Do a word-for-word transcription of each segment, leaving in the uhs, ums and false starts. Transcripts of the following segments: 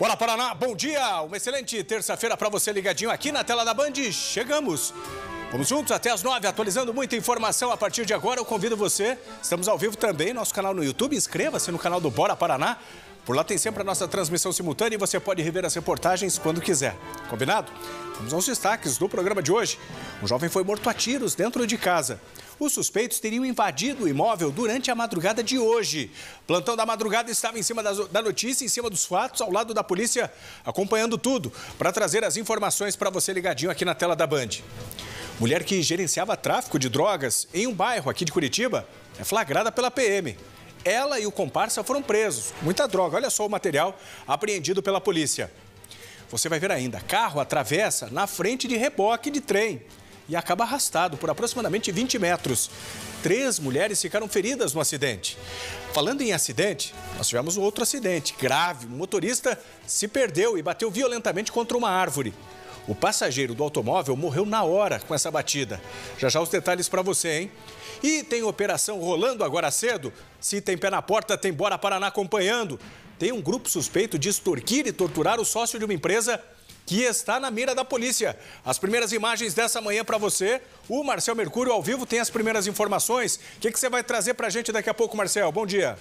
Bora Paraná, bom dia, uma excelente terça-feira para você ligadinho aqui na tela da Band. Chegamos, vamos juntos até as nove, atualizando muita informação a partir de agora. Eu convido você, estamos ao vivo também no nosso canal no YouTube, inscreva-se no canal do Bora Paraná. Por lá tem sempre a nossa transmissão simultânea e você pode rever as reportagens quando quiser. Combinado? Vamos aos destaques do programa de hoje. Um jovem foi morto a tiros dentro de casa. Os suspeitos teriam invadido o imóvel durante a madrugada de hoje. Plantão da madrugada estava em cima da notícia, em cima dos fatos, ao lado da polícia, acompanhando tudo, para trazer as informações para você ligadinho aqui na tela da Band. Mulher que gerenciava tráfico de drogas em um bairro aqui de Curitiba é flagrada pela P M. Ela e o comparsa foram presos. Muita droga, olha só o material apreendido pela polícia. Você vai ver ainda, carro atravessa na frente de reboque de trem e acaba arrastado por aproximadamente vinte metros. Três mulheres ficaram feridas no acidente. Falando em acidente, nós tivemos um outro acidente grave. Um motorista se perdeu e bateu violentamente contra uma árvore. O passageiro do automóvel morreu na hora com essa batida. Já já os detalhes para você, hein? E tem operação rolando agora cedo. Se tem pé na porta, tem Bora Paraná acompanhando. Tem um grupo suspeito de extorquir e torturar o sócio de uma empresa que está na mira da polícia. As primeiras imagens dessa manhã para você. O Marcel Mercúrio, ao vivo, tem as primeiras informações. O que, que você vai trazer para a gente daqui a pouco, Marcel? Bom dia.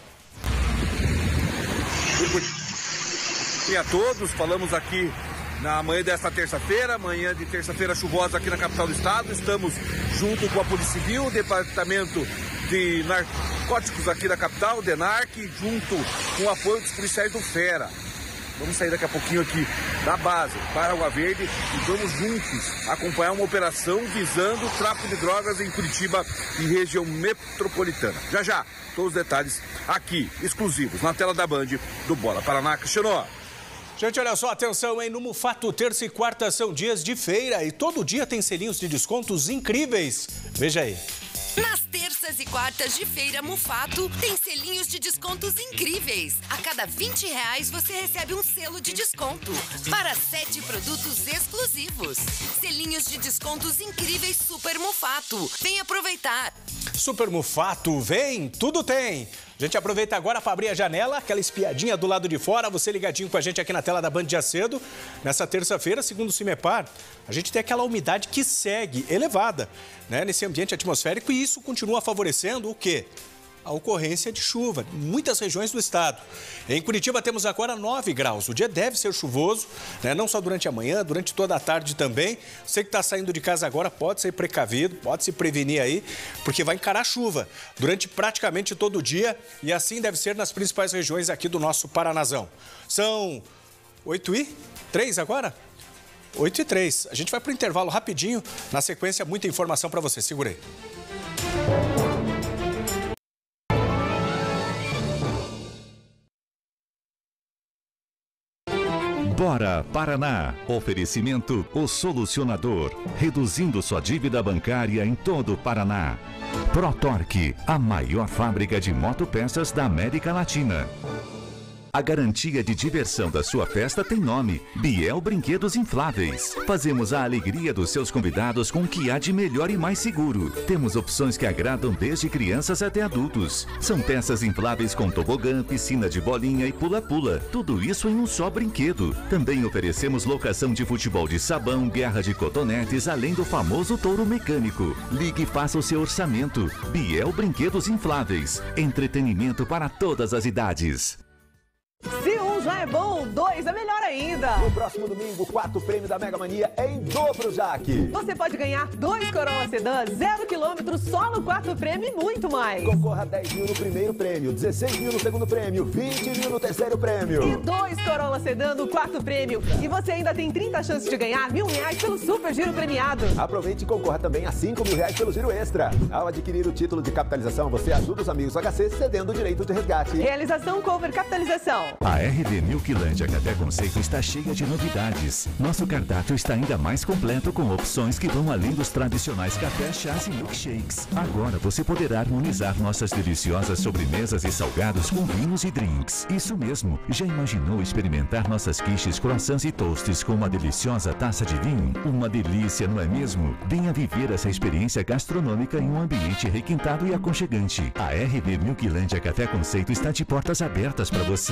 Bom dia a todos. Falamos aqui na manhã desta terça-feira, manhã de terça-feira chuvosa aqui na capital do estado. Estamos junto com a Polícia Civil, o Departamento de Narcóticos aqui da capital, o DENARC, junto com o apoio dos policiais do FERA. Vamos sair daqui a pouquinho aqui da base para Água Verde e vamos juntos acompanhar uma operação visando o tráfico de drogas em Curitiba e região metropolitana. Já já, todos os detalhes aqui, exclusivos, na tela da Band do Bora Paraná. Cristiano. Gente, olha só, atenção, hein? No Mufato, terça e quarta são dias de feira e todo dia tem selinhos de descontos incríveis. Veja aí. Nas terças e quartas de feira Mufato, tem selinhos de descontos incríveis. A cada vinte reais você recebe um selo de desconto para sete produtos exclusivos. Selinhos de descontos incríveis Super Mufato. Vem aproveitar. Super Mufato, vem, tudo tem. A gente aproveita agora para abrir a janela, aquela espiadinha do lado de fora, você ligadinho com a gente aqui na tela da Band já cedo. Nessa terça-feira, segundo o CIMEPAR, a gente tem aquela umidade que segue elevada, né, nesse ambiente atmosférico e isso continua favorecendo o quê? A ocorrência de chuva em muitas regiões do estado. Em Curitiba temos agora nove graus. O dia deve ser chuvoso, né? Não só durante a manhã, durante toda a tarde também. Você que está saindo de casa agora pode ser precavido, pode se prevenir aí, porque vai encarar chuva durante praticamente todo o dia e assim deve ser nas principais regiões aqui do nosso Paranazão. São oito e três agora? oito e três. A gente vai para o intervalo rapidinho. Na sequência, muita informação para você. Segura aí. Bora Paraná. Oferecimento O Solucionador. Reduzindo sua dívida bancária em todo o Paraná. ProTorque, a maior fábrica de motopeças da América Latina. A garantia de diversão da sua festa tem nome: Biel Brinquedos Infláveis. Fazemos a alegria dos seus convidados com o que há de melhor e mais seguro. Temos opções que agradam desde crianças até adultos. São peças infláveis com tobogã, piscina de bolinha e pula-pula. Tudo isso em um só brinquedo. Também oferecemos locação de futebol de sabão, guerra de cotonetes, além do famoso touro mecânico. Ligue e faça o seu orçamento. Biel Brinquedos Infláveis. Entretenimento para todas as idades. Se um já é bom, dois é melhor ainda. No próximo domingo, o quarto prêmio da Mega Mania é em dobro, Jaque. Você pode ganhar dois Corolla Sedã, zero quilômetros só no quarto prêmio e muito mais. Concorra a dez mil no primeiro prêmio, dezesseis mil no segundo prêmio, vinte mil no terceiro prêmio. E dois Corolla Sedã no quarto prêmio. E você ainda tem trinta chances de ganhar mil reais pelo Super Giro Premiado. Aproveite e concorra também a cinco mil reais pelo Giro Extra. Ao adquirir o título de capitalização, você ajuda os amigos H C cedendo o direito de resgate. Realização Cover Capitalização. A R D Milquilândia Café Conceito está cheia de novidades. Nosso cardápio está ainda mais completo com opções que vão além dos tradicionais cafés, chás e milkshakes. Agora você poderá harmonizar nossas deliciosas sobremesas e salgados com vinhos e drinks. Isso mesmo, já imaginou experimentar nossas quiches, croissants e toasts com uma deliciosa taça de vinho? Uma delícia, não é mesmo? Venha viver essa experiência gastronômica em um ambiente requintado e aconchegante. A R D Milquilândia Café Conceito está de portas abertas para você.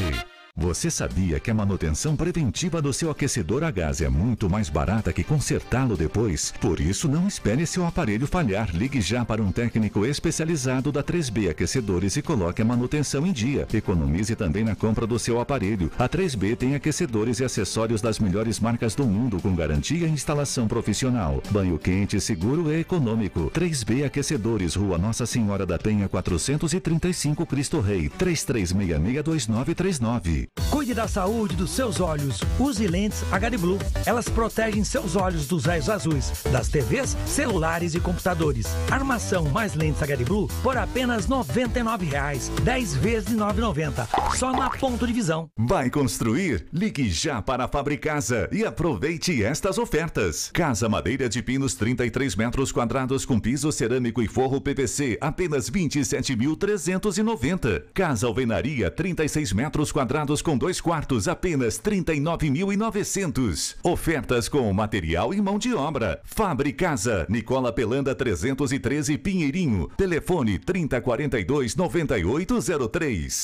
Você sabia que a manutenção preventiva do seu aquecedor a gás é muito mais barata que consertá-lo depois? Por isso, não espere seu aparelho falhar. Ligue já para um técnico especializado da três B Aquecedores e coloque a manutenção em dia. Economize também na compra do seu aparelho. A três B tem aquecedores e acessórios das melhores marcas do mundo com garantia e instalação profissional. Banho quente, seguro e econômico. três B Aquecedores, Rua Nossa Senhora da Penha, quatrocentos e trinta e cinco, Cristo Rei. três três seis seis, dois nove três nove. Cuide da saúde dos seus olhos. Use lentes H D Blue. Elas protegem seus olhos dos raios azuis, das T Vs, celulares e computadores. Armação mais lentes H D Blue por apenas noventa e nove reais. dez vezes de nove reais e noventa centavos. Só na Ponto de Visão. Vai construir? Ligue já para a Fabricasa e aproveite estas ofertas. Casa Madeira de Pinos, trinta e três metros quadrados com piso cerâmico e forro P V C, apenas vinte e sete mil trezentos e noventa. Casa Alvenaria, trinta e seis metros quadrados com dois quartos, apenas trinta e nove mil e novecentos. Ofertas com material e mão de obra. Fabricasa, Nicola Pelanda trezentos e treze, Pinheirinho. Telefone trinta, quarenta e dois, noventa e oito zero três.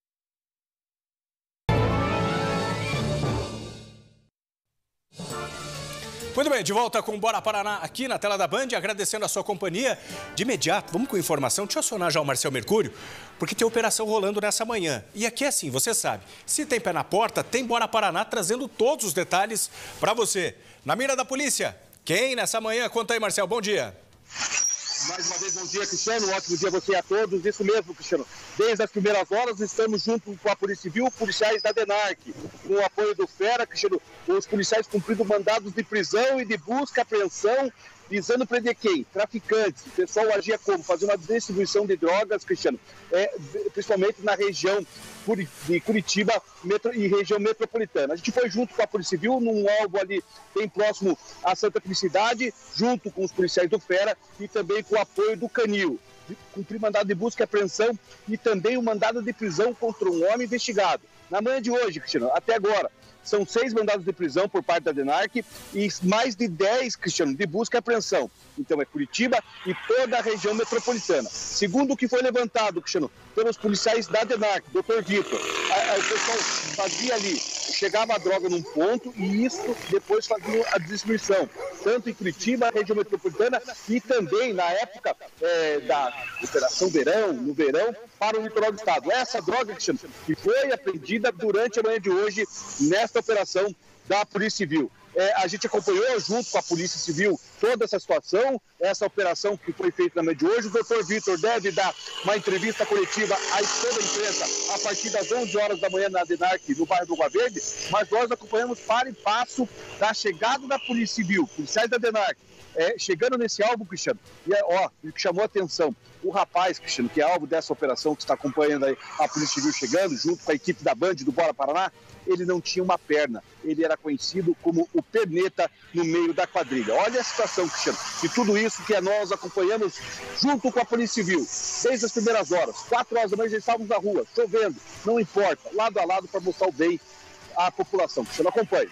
Muito bem, de volta com Bora Paraná aqui na tela da Band, agradecendo a sua companhia. De imediato, vamos com informação, deixa eu acionar já o Marcel Mercúrio, porque tem operação rolando nessa manhã. E aqui é assim, você sabe, se tem pé na porta, tem Bora Paraná trazendo todos os detalhes para você. Na mira da polícia, quem nessa manhã? Conta aí, Marcel, bom dia. Mais uma vez, bom dia, Cristiano. Um ótimo dia a você e a todos. Isso mesmo, Cristiano. Desde as primeiras horas, estamos junto com a Polícia Civil, policiais da DENARC, com o apoio do FERA, Cristiano. Os policiais cumprindo mandados de prisão e de busca, apreensão, visando prender quem? Traficantes. O pessoal agia como? Fazer uma distribuição de drogas, Cristiano, é, principalmente na região de Curitiba metro, e região metropolitana. A gente foi junto com a Polícia Civil, num alvo ali bem próximo à Santa Felicidade, junto com os policiais do FERA e também com o apoio do Canil. Cumprir mandado de busca e apreensão e também o mandado de prisão contra um homem investigado. Na manhã de hoje, Cristiano, até agora, são seis mandados de prisão por parte da DENARC e mais de dez, Cristiano, de busca e apreensão. Então é Curitiba e toda a região metropolitana. Segundo o que foi levantado, Cristiano, pelos policiais da DENARC, doutor Vitor, a, a, o pessoal fazia ali, chegava a droga num ponto e isso depois fazia a distribuição, tanto em Curitiba, região metropolitana, e também na época é, da Operação Verão, no verão, para o litoral do estado. Essa droga, Cristiano, que foi apreendida durante a manhã de hoje nesta operação da Polícia Civil. É, a gente acompanhou junto com a Polícia Civil toda essa situação, essa operação que foi feita na manhã de hoje. O doutor Vitor deve dar uma entrevista coletiva a toda a imprensa a partir das onze horas da manhã na DENARC, no bairro do Água Verde, mas nós acompanhamos para e passo da chegada da Polícia Civil, policiais da DENARC, é, chegando nesse alvo, Cristiano, e é, ó, o que chamou a atenção, o rapaz, Cristiano, que é alvo dessa operação, que está acompanhando aí a Polícia Civil chegando, junto com a equipe da Band do Bora Paraná, ele não tinha uma perna, ele era conhecido como o perneta no meio da quadrilha. Olha a situação, Cristiano, e tudo isso que nós acompanhamos junto com a Polícia Civil, desde as primeiras horas, quatro horas da manhã já estávamos na rua, chovendo, não importa, lado a lado para mostrar o bem à população. Cristiano, acompanhe.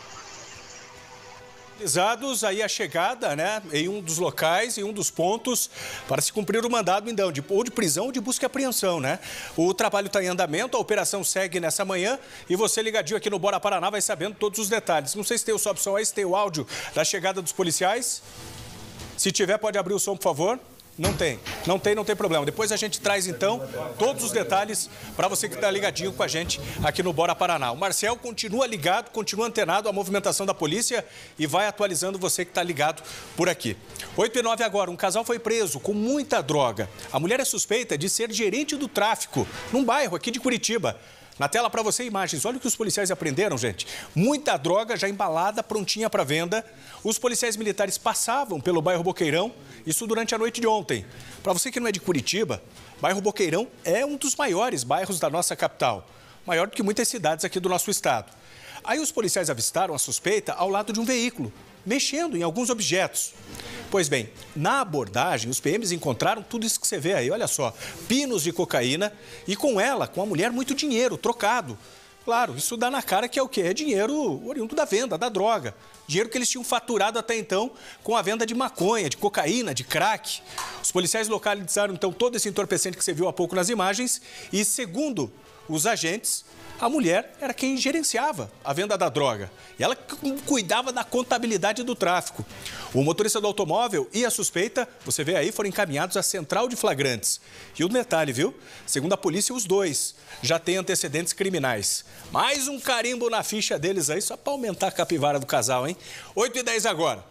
Aí a chegada, né, em um dos locais, em um dos pontos, para se cumprir o mandado, então, de, ou de prisão ou de busca e apreensão, né? O trabalho está em andamento, a operação segue nessa manhã e você ligadinho aqui no Bora Paraná vai sabendo todos os detalhes. Não sei se tem sua opção aí, se tem o áudio da chegada dos policiais. Se tiver, pode abrir o som, por favor. Não tem, não tem, não tem problema. Depois a gente traz, então, todos os detalhes para você que está ligadinho com a gente aqui no Bora Paraná. O Marcel continua ligado, continua antenado à movimentação da polícia e vai atualizando você que está ligado por aqui. oito e nove agora, um casal foi preso com muita droga. A mulher é suspeita de ser gerente do tráfico num bairro aqui de Curitiba. Na tela para você imagens, olha o que os policiais apreenderam, gente. Muita droga já embalada, prontinha para venda. Os policiais militares passavam pelo bairro Boqueirão, isso durante a noite de ontem. Para você que não é de Curitiba, bairro Boqueirão é um dos maiores bairros da nossa capital. Maior do que muitas cidades aqui do nosso estado. Aí os policiais avistaram a suspeita ao lado de um veículo, mexendo em alguns objetos. Pois bem, na abordagem, os P Ms encontraram tudo isso que você vê aí, olha só, pinos de cocaína e com ela, com a mulher, muito dinheiro, trocado. Claro, isso dá na cara que é o quê? É dinheiro oriundo da venda, da droga. Dinheiro que eles tinham faturado até então com a venda de maconha, de cocaína, de crack. Os policiais localizaram, então, todo esse entorpecente que você viu há pouco nas imagens e, segundo os agentes, a mulher era quem gerenciava a venda da droga. E ela cuidava da contabilidade do tráfico. O motorista do automóvel e a suspeita, você vê aí, foram encaminhados à central de flagrantes. E o detalhe, viu? Segundo a polícia, os dois já têm antecedentes criminais. Mais um carimbo na ficha deles aí, só para aumentar a capivara do casal, hein? oito e dez agora.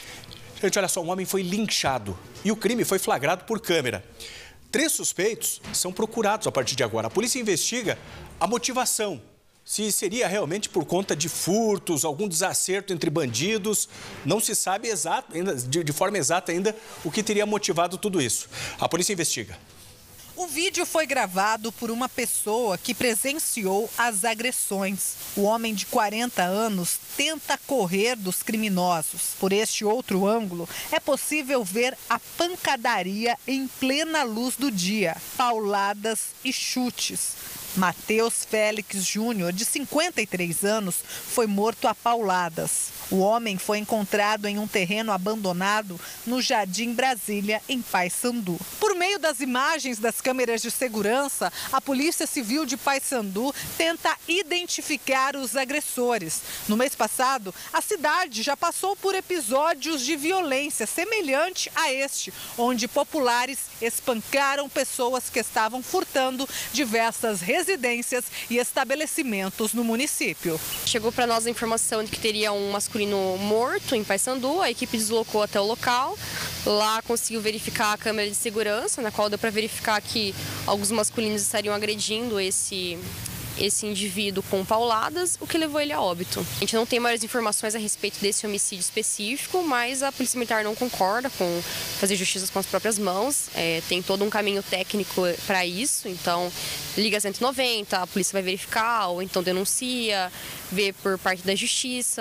Gente, olha só, um homem foi linchado e o crime foi flagrado por câmera. Três suspeitos são procurados a partir de agora. A polícia investiga a motivação. Se seria realmente por conta de furtos, algum desacerto entre bandidos. Não se sabe exato, ainda, de, de forma exata ainda o que teria motivado tudo isso. A polícia investiga. O vídeo foi gravado por uma pessoa que presenciou as agressões. O homem de quarenta anos tenta correr dos criminosos. Por este outro ângulo, é possível ver a pancadaria em plena luz do dia, pauladas e chutes. Matheus Félix Júnior, de cinquenta e três anos, foi morto a pauladas. O homem foi encontrado em um terreno abandonado no Jardim Brasília, em Paysandu. Por meio das imagens das câmeras de segurança, a Polícia Civil de Paysandu tenta identificar os agressores. No mês passado, a cidade já passou por episódios de violência semelhante a este, onde populares espancaram pessoas que estavam furtando diversas residências e estabelecimentos no município. Chegou para nós a informação de que teria um masculino morto em Paysandu. A equipe deslocou até o local. Lá conseguiu verificar a câmera de segurança, na qual deu para verificar que alguns masculinos estariam agredindo esse esse indivíduo com pauladas, o que levou ele a óbito. A gente não tem maiores informações a respeito desse homicídio específico, mas a Polícia Militar não concorda com fazer justiça com as próprias mãos. É, tem todo um caminho técnico para isso, então liga cento e noventa, a polícia vai verificar ou então denuncia, vê por parte da Justiça.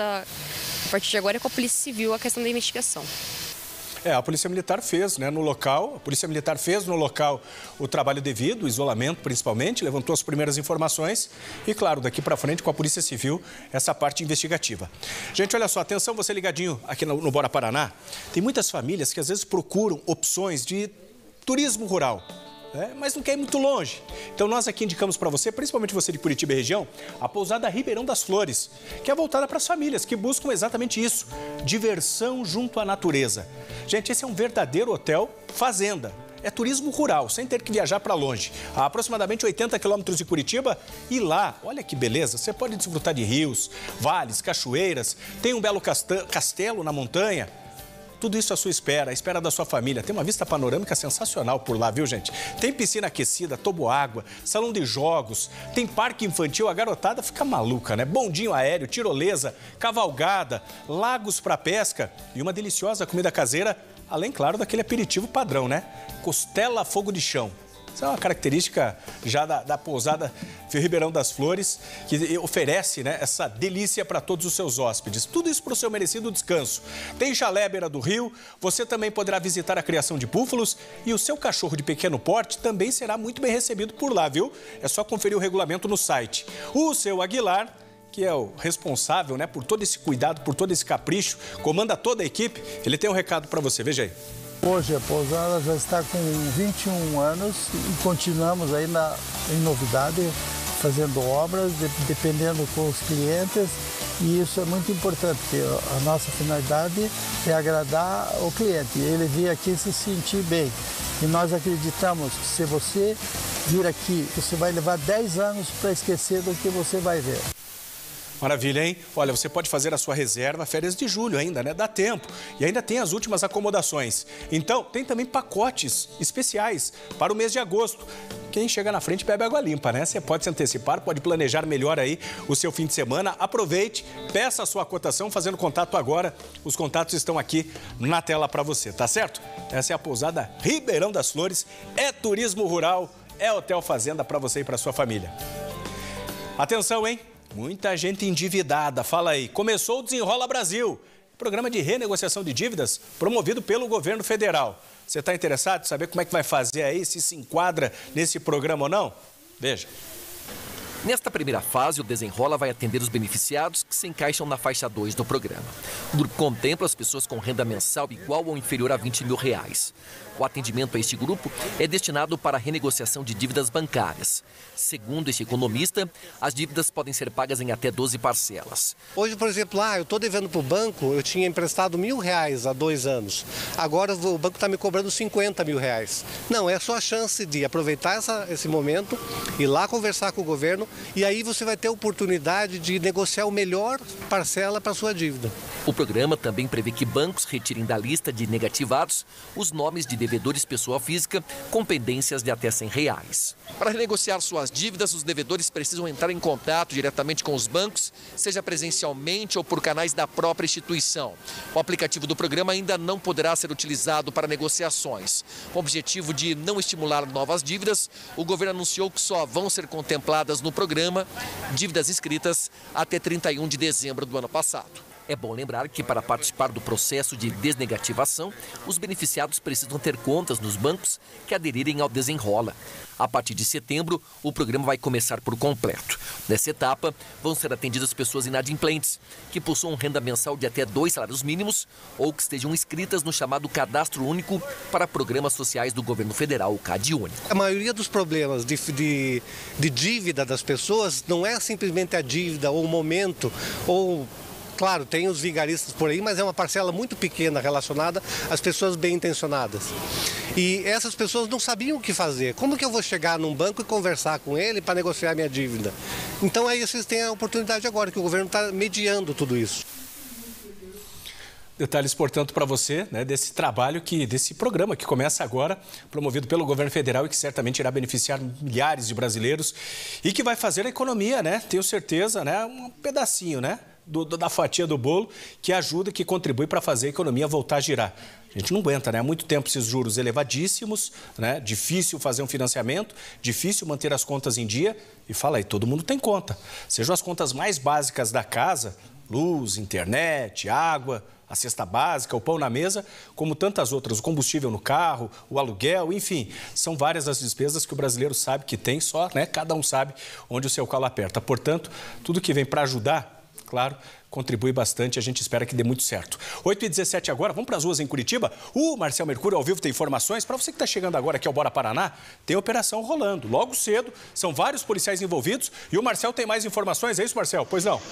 A partir de agora é com a Polícia Civil a questão da investigação. É, a Polícia Militar fez, né, no local, a Polícia Militar fez no local o trabalho devido, o isolamento principalmente, levantou as primeiras informações e, claro, daqui para frente com a Polícia Civil, essa parte investigativa. Gente, olha só, atenção, você ligadinho aqui no, no Bora Paraná, tem muitas famílias que às vezes procuram opções de turismo rural. É, mas não quer ir muito longe. Então nós aqui indicamos para você, principalmente você de Curitiba e região, a pousada Ribeirão das Flores, que é voltada para as famílias que buscam exatamente isso, diversão junto à natureza. Gente, esse é um verdadeiro hotel fazenda. É turismo rural, sem ter que viajar para longe. A aproximadamente oitenta quilômetros de Curitiba. E lá, olha que beleza, você pode desfrutar de rios, vales, cachoeiras, tem um belo castelo na montanha. Tudo isso à sua espera, à espera da sua família. Tem uma vista panorâmica sensacional por lá, viu, gente? Tem piscina aquecida, toboágua, salão de jogos, tem parque infantil, a garotada fica maluca, né? Bondinho aéreo, tirolesa, cavalgada, lagos para pesca e uma deliciosa comida caseira, além, claro, daquele aperitivo padrão, né? Costela a fogo de chão. Essa é uma característica já da, da pousada Ribeirão das Flores, que oferece, né, essa delícia para todos os seus hóspedes. Tudo isso para o seu merecido descanso. Tem chalé à beira do rio, você também poderá visitar a criação de búfalos e o seu cachorro de pequeno porte também será muito bem recebido por lá, viu? É só conferir o regulamento no site. O seu Aguilar, que é o responsável, né, por todo esse cuidado, por todo esse capricho, comanda toda a equipe, ele tem um recado para você, veja aí. Hoje a pousada já está com vinte e um anos e continuamos aí na, em novidade, fazendo obras, de, dependendo com os clientes, e isso é muito importante, porque a nossa finalidade é agradar o cliente, ele vir aqui se sentir bem. E nós acreditamos que se você vir aqui, você vai levar dez anos para esquecer do que você vai ver. Maravilha, hein? Olha, você pode fazer a sua reserva férias de julho ainda, né? Dá tempo. E ainda tem as últimas acomodações. Então, tem também pacotes especiais para o mês de agosto. Quem chega na frente bebe água limpa, né? Você pode se antecipar, pode planejar melhor aí o seu fim de semana. Aproveite, peça a sua cotação fazendo contato agora. Os contatos estão aqui na tela para você, tá certo? Essa é a pousada Ribeirão das Flores. É turismo rural, é hotel fazenda para você e para sua família. Atenção, hein? Muita gente endividada, fala aí. Começou o Desenrola Brasil, programa de renegociação de dívidas promovido pelo governo federal. Você está interessado em saber como é que vai fazer aí, se se enquadra nesse programa ou não? Veja. Nesta primeira fase, o Desenrola vai atender os beneficiados que se encaixam na faixa dois do programa. O grupo contempla as pessoas com renda mensal igual ou inferior a vinte mil reais. O atendimento a este grupo é destinado para a renegociação de dívidas bancárias. Segundo este economista, as dívidas podem ser pagas em até doze parcelas. Hoje, por exemplo, ah, eu estou devendo para o banco, eu tinha emprestado mil reais há dois anos. Agora o banco está me cobrando cinquenta mil reais. Não, é a sua chance de aproveitar essa, esse momento, ir lá conversar com o governo e aí você vai ter a oportunidade de negociar o melhor parcela para a sua dívida. O programa também prevê que bancos retirem da lista de negativados os nomes de devedores pessoa física com pendências de até cem reais. Para renegociar suas dívidas, os devedores precisam entrar em contato diretamente com os bancos, seja presencialmente ou por canais da própria instituição. O aplicativo do programa ainda não poderá ser utilizado para negociações. Com o objetivo de não estimular novas dívidas, o governo anunciou que só vão ser contempladas no programa dívidas inscritas até trinta e um de dezembro do ano passado. É bom lembrar que, para participar do processo de desnegativação, os beneficiados precisam ter contas nos bancos que aderirem ao Desenrola. A partir de setembro, o programa vai começar por completo. Nessa etapa, vão ser atendidas pessoas inadimplentes, que possuam renda mensal de até dois salários mínimos ou que estejam inscritas no chamado Cadastro Único para Programas Sociais do Governo Federal, o CadÚnico. A maioria dos problemas de, de, de dívida das pessoas não é simplesmente a dívida ou o momento ou... Claro, tem os vigaristas por aí, mas é uma parcela muito pequena relacionada às pessoas bem intencionadas. E essas pessoas não sabiam o que fazer. Como que eu vou chegar num banco e conversar com ele para negociar minha dívida? Então aí vocês têm a oportunidade agora, que o governo está mediando tudo isso. Detalhes, portanto, para você, né, desse trabalho, que, desse programa que começa agora, promovido pelo governo federal e que certamente irá beneficiar milhares de brasileiros e que vai fazer a economia, né? Tenho certeza, né? Um pedacinho, né? Do, da fatia do bolo, que ajuda, que contribui para fazer a economia voltar a girar. A gente não aguenta, né? Há muito tempo esses juros elevadíssimos, né? Difícil fazer um financiamento, difícil manter as contas em dia. E fala aí, todo mundo tem conta. Sejam as contas mais básicas da casa, luz, internet, água, a cesta básica, o pão na mesa, como tantas outras, o combustível no carro, o aluguel, enfim. São várias as despesas que o brasileiro sabe que tem, só, né? Cada um sabe onde o seu calo aperta. Portanto, tudo que vem para ajudar, claro, contribui bastante, a gente espera que dê muito certo. oito e dezessete agora, vamos para as ruas em Curitiba. O Marcel Mercúrio ao vivo tem informações. Para você que está chegando agora aqui ao Bora Paraná, tem operação rolando. Logo cedo, são vários policiais envolvidos e o Marcel tem mais informações. É isso, Marcel? Pois não?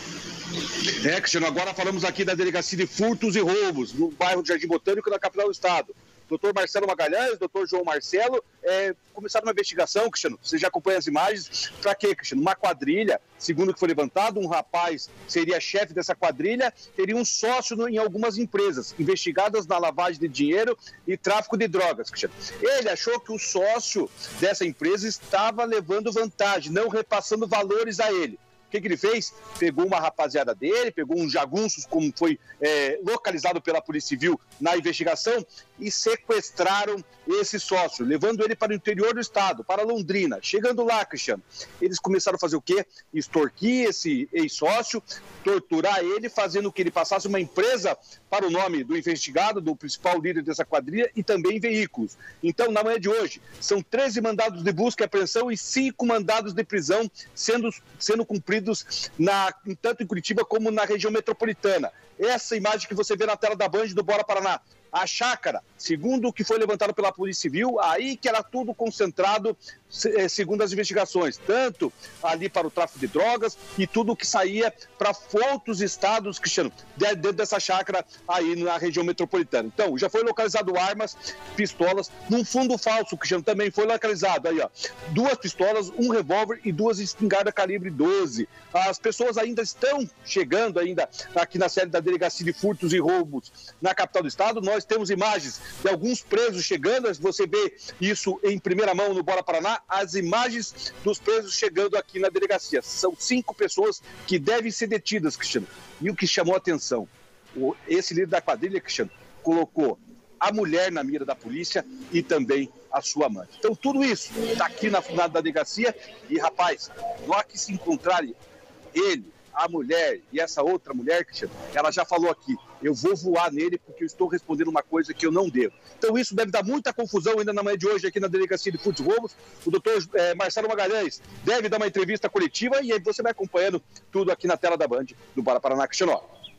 É, Cristiano, agora falamos aqui da Delegacia de Furtos e Roubos, no bairro de Jardim Botânico, na capital do estado. Doutor Marcelo Magalhães, doutor João Marcelo, é, começaram uma investigação, Cristiano, você já acompanha as imagens, para quê, Cristiano? Uma quadrilha, segundo o que foi levantado, um rapaz seria chefe dessa quadrilha, teria um sócio no, em algumas empresas, investigadas na lavagem de dinheiro e tráfico de drogas, Cristiano. Ele achou que o sócio dessa empresa estava levando vantagem, não repassando valores a ele. O que, que ele fez? Pegou uma rapaziada dele, pegou uns jagunços, como foi é, localizado pela Polícia Civil na investigação, e sequestraram esse sócio, levando ele para o interior do estado, para Londrina. Chegando lá, Cristiano, eles começaram a fazer o quê? Extorquir esse ex-sócio, torturar ele, fazendo que ele passasse uma empresa para o nome do investigado, do principal líder dessa quadrilha, e também veículos. Então, na manhã de hoje, são treze mandados de busca e apreensão e cinco mandados de prisão sendo, sendo cumpridos na, tanto em Curitiba como na região metropolitana. Essa imagem que você vê na tela da Band do Bora Paraná. A chácara, segundo o que foi levantado pela Polícia Civil, aí que era tudo concentrado, segundo as investigações, tanto ali para o tráfico de drogas e tudo o que saía para outros estados, Cristiano, dentro dessa chácara aí na região metropolitana. Então, já foi localizado armas, pistolas, num fundo falso, Cristiano, também foi localizado aí, ó, duas pistolas, um revólver e duas espingardas calibre doze. As pessoas ainda estão chegando ainda aqui na sede da Delegacia de Furtos e Roubos na capital do estado. Nós temos imagens de alguns presos chegando, você vê isso em primeira mão no Bora Paraná, as imagens dos presos chegando aqui na delegacia. São cinco pessoas que devem ser detidas, Cristiano. E o que chamou a atenção, esse líder da quadrilha, Cristiano, colocou a mulher na mira da polícia e também a sua amante. Então tudo isso está aqui na, na delegacia e, rapaz, lá que se encontrarem ele, a mulher e essa outra mulher, Cristiano, ela já falou aqui, eu vou voar nele porque eu estou respondendo uma coisa que eu não devo. Então isso deve dar muita confusão ainda na manhã de hoje aqui na Delegacia de Furtos e Roubos. O doutor eh, Marcelo Magalhães deve dar uma entrevista coletiva e aí você vai acompanhando tudo aqui na tela da Band, do Paraná Cristiano.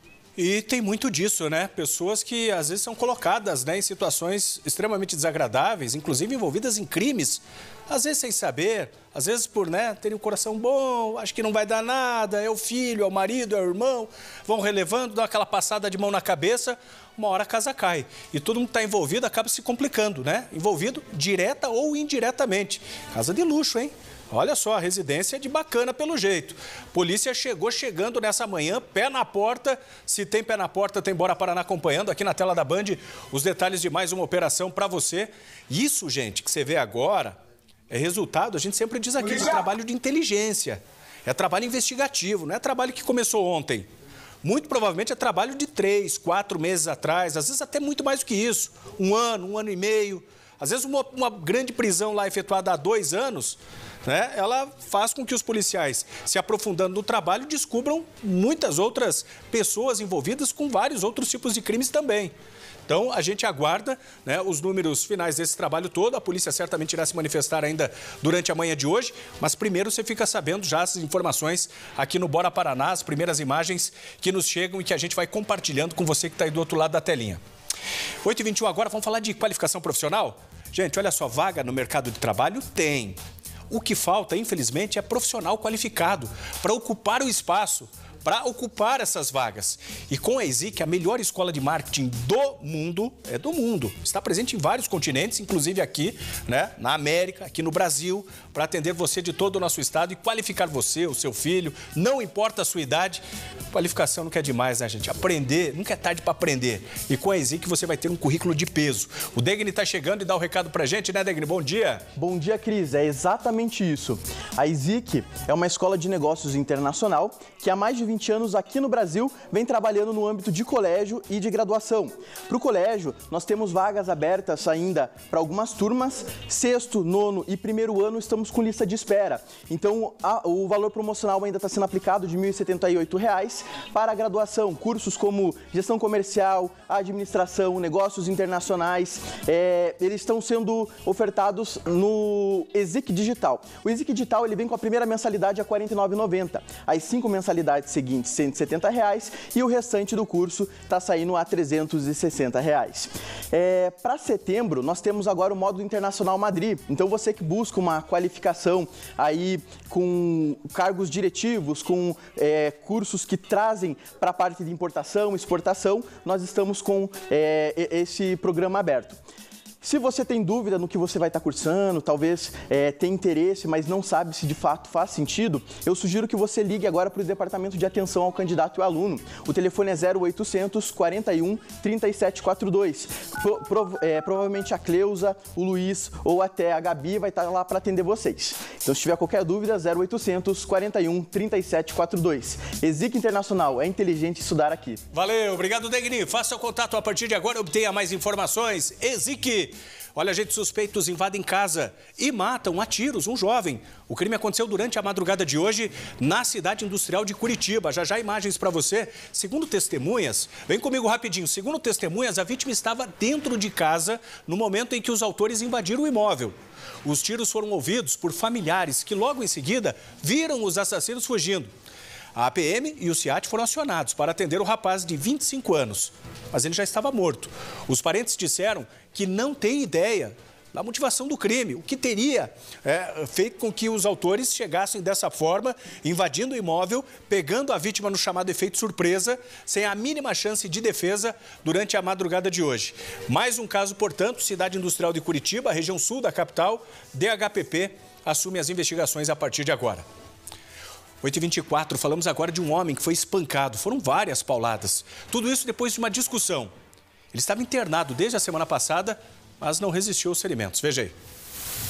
E tem muito disso, né? Pessoas que às vezes são colocadas, né, em situações extremamente desagradáveis, inclusive envolvidas em crimes, às vezes sem saber, às vezes por, né, terem um coração bom, acho que não vai dar nada, é o filho, é o marido, é o irmão, vão relevando, dão aquela passada de mão na cabeça, uma hora a casa cai. E todo mundo que está envolvido acaba se complicando, né? Envolvido direta ou indiretamente. Casa de luxo, hein? Olha só, a residência é de bacana pelo jeito. Polícia chegou chegando nessa manhã, pé na porta. Se tem pé na porta, tem Bora Paraná acompanhando aqui na tela da Band os detalhes de mais uma operação para você. Isso, gente, que você vê agora é resultado, a gente sempre diz aqui, de trabalho de inteligência. É trabalho investigativo, não é trabalho que começou ontem. Muito provavelmente é trabalho de três, quatro meses atrás, às vezes até muito mais do que isso. Um ano, um ano e meio. Às vezes uma, uma grande prisão lá efetuada há dois anos, né, ela faz com que os policiais, se aprofundando no trabalho, descubram muitas outras pessoas envolvidas com vários outros tipos de crimes também. Então, a gente aguarda, né, os números finais desse trabalho todo. A polícia certamente irá se manifestar ainda durante a manhã de hoje, mas primeiro você fica sabendo já as informações aqui no Bora Paraná, as primeiras imagens que nos chegam e que a gente vai compartilhando com você que está aí do outro lado da telinha. oito e vinte e um agora, vamos falar de qualificação profissional? Gente, olha só, vaga no mercado de trabalho tem. O que falta, infelizmente, é profissional qualificado para ocupar o espaço, para ocupar essas vagas. E com a ESIC, a melhor escola de marketing do mundo, é do mundo, está presente em vários continentes, inclusive aqui, né, na América, aqui no Brasil, para atender você de todo o nosso estado e qualificar você, o seu filho, não importa a sua idade. Qualificação não quer demais, né, gente? Aprender, nunca é tarde para aprender. E com a ESIC você vai ter um currículo de peso. O Degni está chegando e dá o recado pra gente, né, Degni? Bom dia. Bom dia, Cris. É exatamente isso. A ESIC é uma escola de negócios internacional que há mais de vinte anos aqui no Brasil vem trabalhando no âmbito de colégio e de graduação. Para o colégio, nós temos vagas abertas ainda para algumas turmas. Sexto, nono e primeiro ano estamos com lista de espera. Então, a, o valor promocional ainda está sendo aplicado de mil e setenta e oito reais. Para a graduação, cursos como gestão comercial, administração, negócios internacionais, é, eles estão sendo ofertados no ESIC Digital. O ESIC Digital ele vem com a primeira mensalidade a quarenta e nove reais e noventa centavos. As cinco mensalidades seguintes, cento e setenta reais, e o restante do curso está saindo a trezentos e sessenta reais. É, para setembro, nós temos agora o módulo Internacional Madrid. Então, você que busca uma qualificação aí com cargos diretivos, com é, cursos que trazem para a parte de importação, exportação, nós estamos com é, esse programa aberto. Se você tem dúvida no que você vai estar cursando, talvez é, tenha interesse, mas não sabe se de fato faz sentido, eu sugiro que você ligue agora para o Departamento de Atenção ao Candidato e ao Aluno. O telefone é zero oitocentos, quarenta e um, trinta e sete quarenta e dois. Pro, pro, é, provavelmente a Cleusa, o Luiz ou até a Gabi vai estar lá para atender vocês. Então, se tiver qualquer dúvida, zero oitocentos, quarenta e um, trinta e sete quarenta e dois. ESIC Internacional, é inteligente estudar aqui. Valeu, obrigado, Degni. Faça o contato a partir de agora, obtenha mais informações. ESIC. Olha, gente, suspeitos invadem casa e matam a tiros um jovem. O crime aconteceu durante a madrugada de hoje na cidade industrial de Curitiba. Já já imagens para você. Segundo testemunhas, vem comigo rapidinho. Segundo testemunhas, a vítima estava dentro de casa no momento em que os autores invadiram o imóvel. Os tiros foram ouvidos por familiares que logo em seguida viram os assassinos fugindo. A A P M e o SIAT foram acionados para atender o rapaz de vinte e cinco anos, mas ele já estava morto. Os parentes disseram que não têm ideia da motivação do crime, o que teria é, feito com que os autores chegassem dessa forma, invadindo o imóvel, pegando a vítima no chamado efeito surpresa, sem a mínima chance de defesa durante a madrugada de hoje. Mais um caso, portanto, cidade industrial de Curitiba, região sul da capital, D H P P assume as investigações a partir de agora. oito e vinte e quatro, falamos agora de um homem que foi espancado. Foram várias pauladas. Tudo isso depois de uma discussão. Ele estava internado desde a semana passada, mas não resistiu aos ferimentos. Veja aí.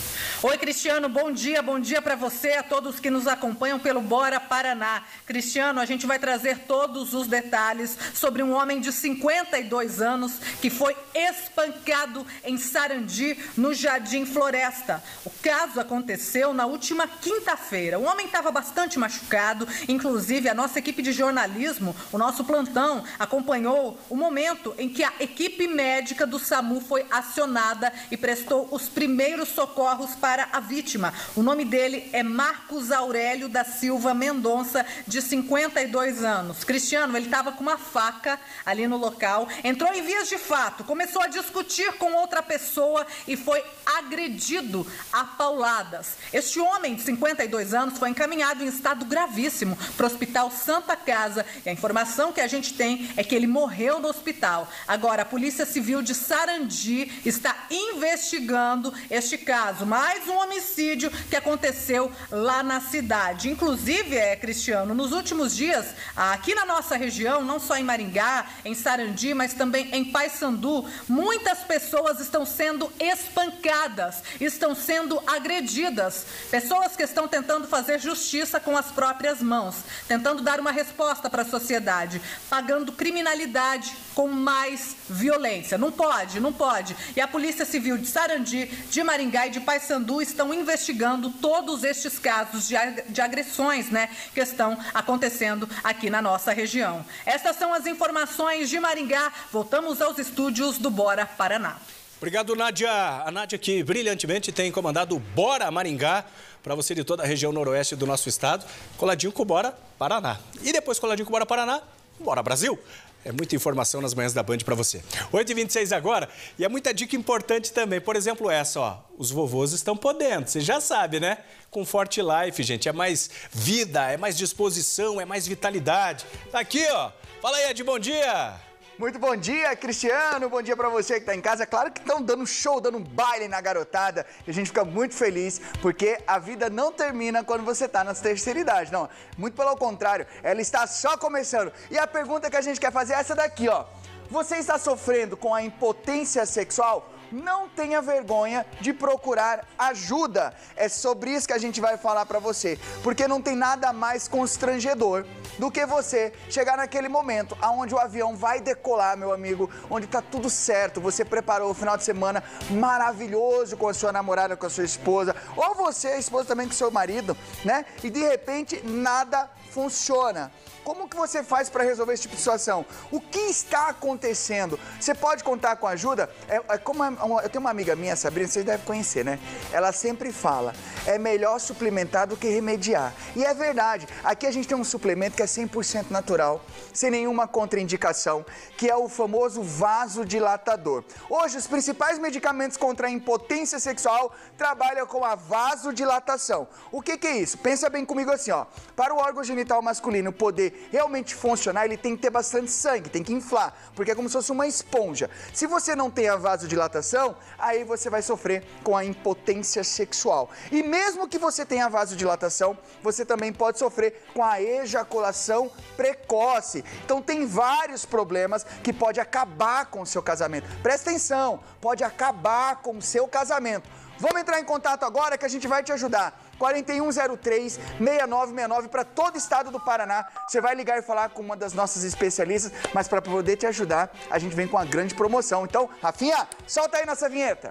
Oi, Cristiano, bom dia, bom dia para você, a todos que nos acompanham pelo Bora Paraná. Cristiano, a gente vai trazer todos os detalhes sobre um homem de cinquenta e dois anos que foi espancado em Sarandi, no Jardim Floresta. O caso aconteceu na última quinta-feira. O homem estava bastante machucado, inclusive a nossa equipe de jornalismo, o nosso plantão, acompanhou o momento em que a equipe médica do SAMU foi acionada e prestou os primeiros socorros para a vítima. O nome dele é Marcos Aurélio da Silva Mendonça, de cinquenta e dois anos. Cristiano, ele estava com uma faca ali no local, entrou em vias de fato, começou a discutir com outra pessoa e foi agredido a pauladas. Este homem de cinquenta e dois anos foi encaminhado em estado gravíssimo para o Hospital Santa Casa e a informação que a gente tem é que ele morreu no hospital. Agora, a Polícia Civil de Sarandi está investigando este caso, mais um homicídio que aconteceu lá na cidade. Inclusive, é, Cristiano, nos últimos dias, aqui na nossa região, não só em Maringá, em Sarandi, mas também em Paysandu, muitas pessoas estão sendo espancadas, estão sendo agredidas. Pessoas que estão tentando fazer justiça com as próprias mãos, tentando dar uma resposta para a sociedade, pagando criminalidade com mais violência. Não pode, não pode. E a Polícia Civil de Sarandi, de Maringá e de Paysandu estão investigando todos estes casos de, de agressões, né, que estão acontecendo aqui na nossa região. Estas são as informações de Maringá. Voltamos aos estúdios do Bora Paraná. Obrigado, Nádia. A Nádia que brilhantemente tem comandado o Bora Maringá para você de toda a região noroeste do nosso estado, coladinho com o Bora Paraná. E depois coladinho com o Bora Paraná, Bora Brasil. É muita informação nas manhãs da Band para você. oito e vinte e seis agora, e é muita dica importante também. Por exemplo, essa, ó. Os vovôs estão podendo, você já sabe, né? Com Forte Life, gente, é mais vida, é mais disposição, é mais vitalidade. Tá aqui, ó. Fala aí, Ed, bom dia. Muito bom dia, Cristiano. Bom dia pra você que tá em casa. Claro que estão dando show, dando baile na garotada. E a gente fica muito feliz, porque a vida não termina quando você tá na terceira idade, não. Muito pelo contrário, ela está só começando. E a pergunta que a gente quer fazer é essa daqui, ó. Você está sofrendo com a impotência sexual? Não tenha vergonha de procurar ajuda. É sobre isso que a gente vai falar pra você. Porque não tem nada mais constrangedor do que você chegar naquele momento onde o avião vai decolar, meu amigo, onde tá tudo certo, você preparou o final de semana maravilhoso com a sua namorada, com a sua esposa, ou você, a esposa também com o seu marido, né? E de repente nada funciona. Como que você faz para resolver esse tipo de situação? O que está acontecendo? Você pode contar com ajuda? É, é como uma, eu tenho uma amiga minha, Sabrina, vocês devem conhecer, né? Ela sempre fala, é melhor suplementar do que remediar. E é verdade. Aqui a gente tem um suplemento que é cem por cento natural, sem nenhuma contraindicação, que é o famoso vasodilatador. Hoje, os principais medicamentos contra a impotência sexual trabalham com a vasodilatação. O que que é isso? Pensa bem comigo assim, ó. Para o órgão genital masculino poder realmente funcionar, ele tem que ter bastante sangue, tem que inflar, porque é como se fosse uma esponja. Se você não tem a vasodilatação, aí você vai sofrer com a impotência sexual. E mesmo que você tenha a vasodilatação, você também pode sofrer com a ejaculação precoce. Então tem vários problemas que pode acabar com o seu casamento. Presta atenção, pode acabar com o seu casamento. Vamos entrar em contato agora que a gente vai te ajudar. quatro um zero três, seis nove seis nove para todo o estado do Paraná. Você vai ligar e falar com uma das nossas especialistas, mas para poder te ajudar, a gente vem com uma grande promoção. Então, Rafinha, solta aí nossa vinheta.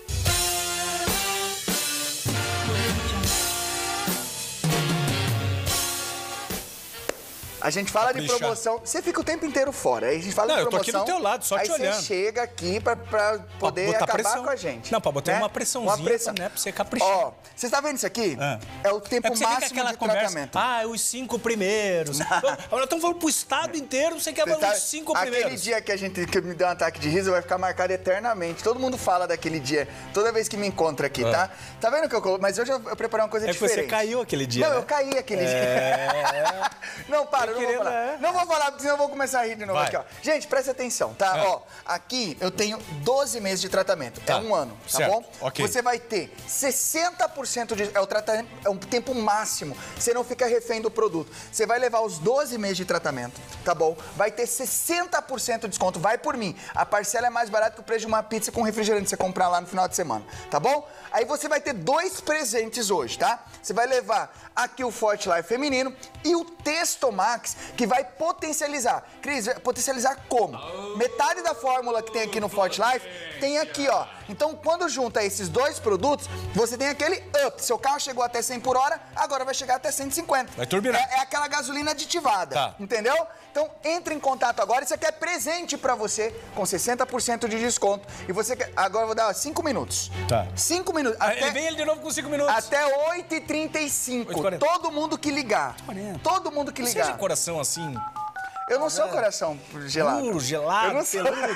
A gente fala de promoção, você fica o tempo inteiro fora, aí a gente fala não, de promoção. Não, eu tô aqui do teu lado, só te olhando. Aí você chega aqui pra, pra poder acabar pressão. com a gente. Não, pra botar né? uma pressãozinha, uma pressão. né, pra você caprichar. Ó, você tá vendo isso aqui? É, é o tempo é máximo de conversa, tratamento. Ah, os cinco primeiros. Agora estamos falando pro estado inteiro, você quer falar os cinco primeiros. Aquele dia que a gente que me deu um ataque de riso vai ficar marcado eternamente. Todo mundo fala daquele dia, toda vez que me encontra aqui, ah. tá? Tá vendo que eu coloquei? Mas hoje eu, eu preparei uma coisa é diferente. É que você caiu aquele dia, Não, né? eu caí aquele é... dia. Não, para, não vou falar. É. Não vou falar, porque senão eu vou começar a rir de novo Vai. aqui, ó. Gente, presta atenção, tá? É. Ó, aqui eu tenho doze meses de tratamento. Tá. É um ano, tá Certo. bom? Ok. Você vai ter sessenta por cento de... É o tratamento, é um tempo máximo. Você não fica refém do produto. Você vai levar os doze meses de tratamento, tá bom? Vai ter sessenta por cento de desconto. Vai por mim. A parcela é mais barata que o preço de uma pizza com refrigerante que você comprar lá no final de semana, tá bom? Aí você vai ter dois presentes hoje, tá? Você vai levar aqui o Forte Life feminino e o Testo Max, que vai potencializar. Cris, potencializar como? Metade da fórmula que tem aqui no Forte Life tem aqui, ó. Então, quando junta esses dois produtos, você tem aquele up. Seu carro chegou até cem por hora, agora vai chegar até cento e cinquenta. Vai turbinar. É, é aquela gasolina aditivada, Tá. entendeu? Então, entre em contato agora. Isso aqui é presente pra você, com sessenta por cento de desconto. E você quer... Agora eu vou dar cinco minutos. Tá. cinco minutos. Aí Até... vem ele de novo com cinco minutos. Até oito e trinta e cinco. oito e quarenta. Todo mundo que ligar. Todo mundo que Você ligar. de coração assim... Eu não sou coração gelado. Duro, gelado, Eu não sou. peludo.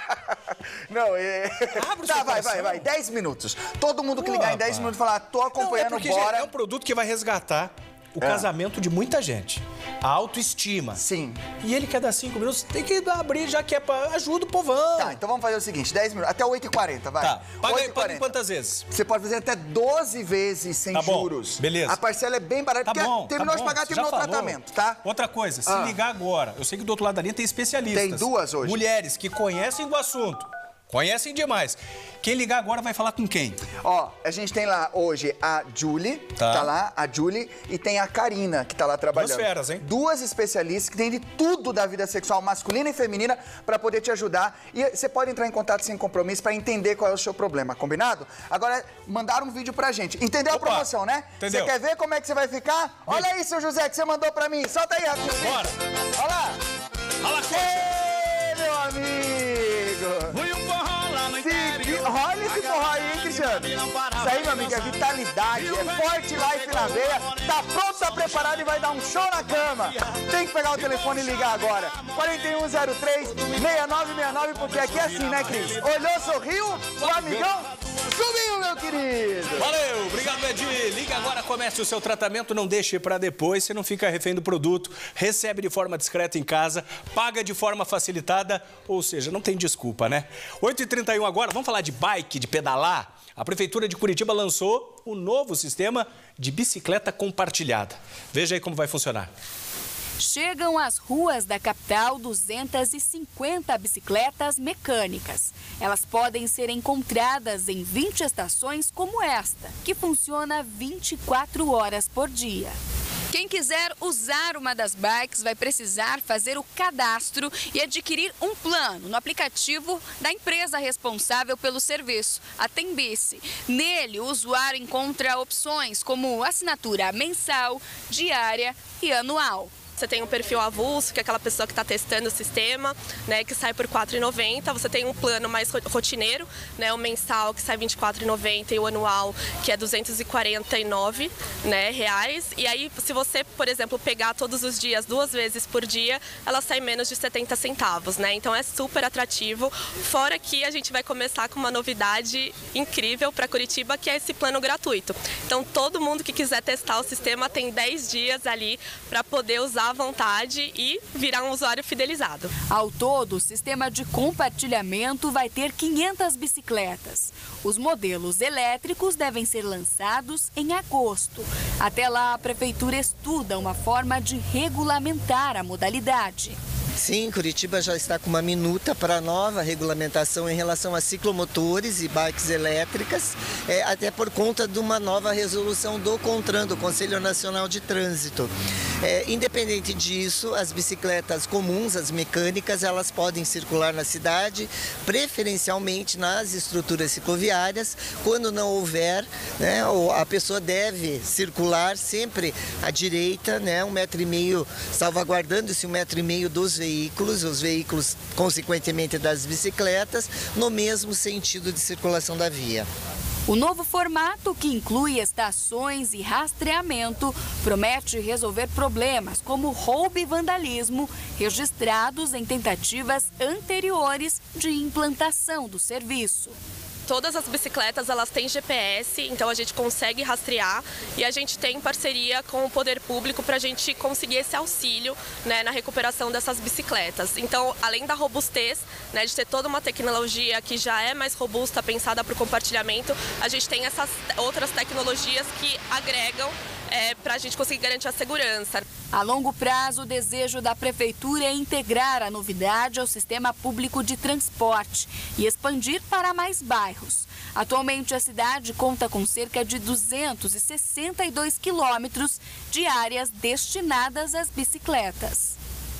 Não, é... Abre o Tá, seu vai, coração. vai, vai. dez minutos. Todo mundo que Pô, ligar em dez rapaz. minutos falar, tô acompanhando, não, é porque, bora. gente, é um produto que vai resgatar o casamento de muita gente. A autoestima. Sim. E ele quer dar cinco minutos, tem que abrir, já que é pra... Ajuda o povão. Tá, então vamos fazer o seguinte, dez minutos, até oito e quarenta, vai. Tá, paga, oito e paga em quarenta. quantas vezes? Você pode fazer até doze vezes sem Tá bom, juros. beleza. A parcela é bem barata, Tá porque bom, terminou tá de bom, pagar, você terminou o já falou. tratamento, tá? Outra coisa, se Ah. ligar agora, eu sei que do outro lado da linha tem especialistas. Tem duas hoje. Mulheres que conhecem do assunto. Conhecem demais. Quem ligar agora vai falar com quem? Ó, a gente tem lá hoje a Julie, Tá. tá lá, a Julie, e tem a Karina, que tá lá trabalhando. Duas feras, hein? Duas especialistas que têm de tudo da vida sexual masculina e feminina pra poder te ajudar. E você pode entrar em contato sem compromisso pra entender qual é o seu problema, combinado? Agora, mandaram um vídeo pra gente. Entendeu Opa, a promoção, né? entendeu. Você quer ver como é que você vai ficar? Olha aí, seu José, que você mandou pra mim. Solta aí, rapidinho. Bora. Olha lá. Fala com Ê, meu amigo. Se- Olha esse forró aí, hein, Cristiano? Isso aí, meu amigo, é vitalidade, é Forte Life na veia, tá pronto, tá preparado e vai dar um show na cama. Tem que pegar o telefone e ligar agora. quatro um zero três, seis nove seis nove, porque aqui é assim, né, Cris? Olhou, sorriu, o amigão subiu, meu querido. Valeu, obrigado, Edi. Liga agora, comece o seu tratamento, não deixe pra depois, você não fica refém do produto, recebe de forma discreta em casa, paga de forma facilitada, ou seja, não tem desculpa, né? oito e trinta e um agora, vamos falar de bike, de pedalar? A Prefeitura de Curitiba lançou um novo sistema de bicicleta compartilhada. Veja aí como vai funcionar. Chegam às ruas da capital duzentas e cinquenta bicicletas mecânicas. Elas podem ser encontradas em vinte estações como esta, que funciona vinte e quatro horas por dia. Quem quiser usar uma das bikes vai precisar fazer o cadastro e adquirir um plano no aplicativo da empresa responsável pelo serviço, a Tembici. Nele, o usuário encontra opções como assinatura mensal, diária e anual. Você tem um perfil avulso, que é aquela pessoa que está testando o sistema, né, que sai por quatro reais e noventa centavos. Você tem um plano mais rotineiro, né, o mensal, que sai vinte e quatro reais e noventa centavos, e o anual, que é duzentos e quarenta e nove, né, reais. E aí, se você, por exemplo, pegar todos os dias, duas vezes por dia, ela sai menos de setenta centavos, né? Então é super atrativo. Fora que a gente vai começar com uma novidade incrível para Curitiba, que é esse plano gratuito. Então, todo mundo que quiser testar o sistema tem dez dias ali para poder usar à vontade e virar um usuário fidelizado. Ao todo, o sistema de compartilhamento vai ter quinhentas bicicletas. Os modelos elétricos devem ser lançados em agosto. Até lá, a Prefeitura estuda uma forma de regulamentar a modalidade. Sim, Curitiba já está com uma minuta para a nova regulamentação em relação a ciclomotores e bikes elétricas, é, até por conta de uma nova resolução do CONTRAN, do Conselho Nacional de Trânsito. É, independente disso, as bicicletas comuns, as mecânicas, elas podem circular na cidade, preferencialmente nas estruturas cicloviárias. Quando não houver, né, a pessoa deve circular sempre à direita, né, um metro e meio, salvaguardando-se um metro e meio dos veículos, os veículos, consequentemente, das bicicletas, no mesmo sentido de circulação da via. O novo formato, que inclui estações e rastreamento, promete resolver problemas como roubo e vandalismo registrados em tentativas anteriores de implantação do serviço. todas as bicicletas elas têm G P S, então a gente consegue rastrear e a gente tem parceria com o poder público para a gente conseguir esse auxílio, né, na recuperação dessas bicicletas. Então, além da robustez, né, de ter toda uma tecnologia que já é mais robusta, pensada para o compartilhamento, a gente tem essas outras tecnologias que agregam é, para a gente conseguir garantir a segurança. A longo prazo, o desejo da Prefeitura é integrar a novidade ao sistema público de transporte e expandir para mais bairros. Atualmente, a cidade conta com cerca de duzentos e sessenta e dois quilômetros de áreas destinadas às bicicletas.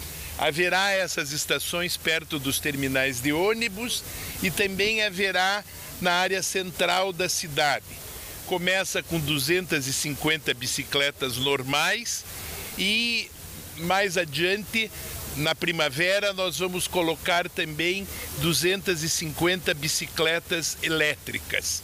Haverá essas estações perto dos terminais de ônibus e também haverá na área central da cidade. Começa com duzentas e cinquenta bicicletas normais e mais adiante, na primavera, nós vamos colocar também duzentas e cinquenta bicicletas elétricas.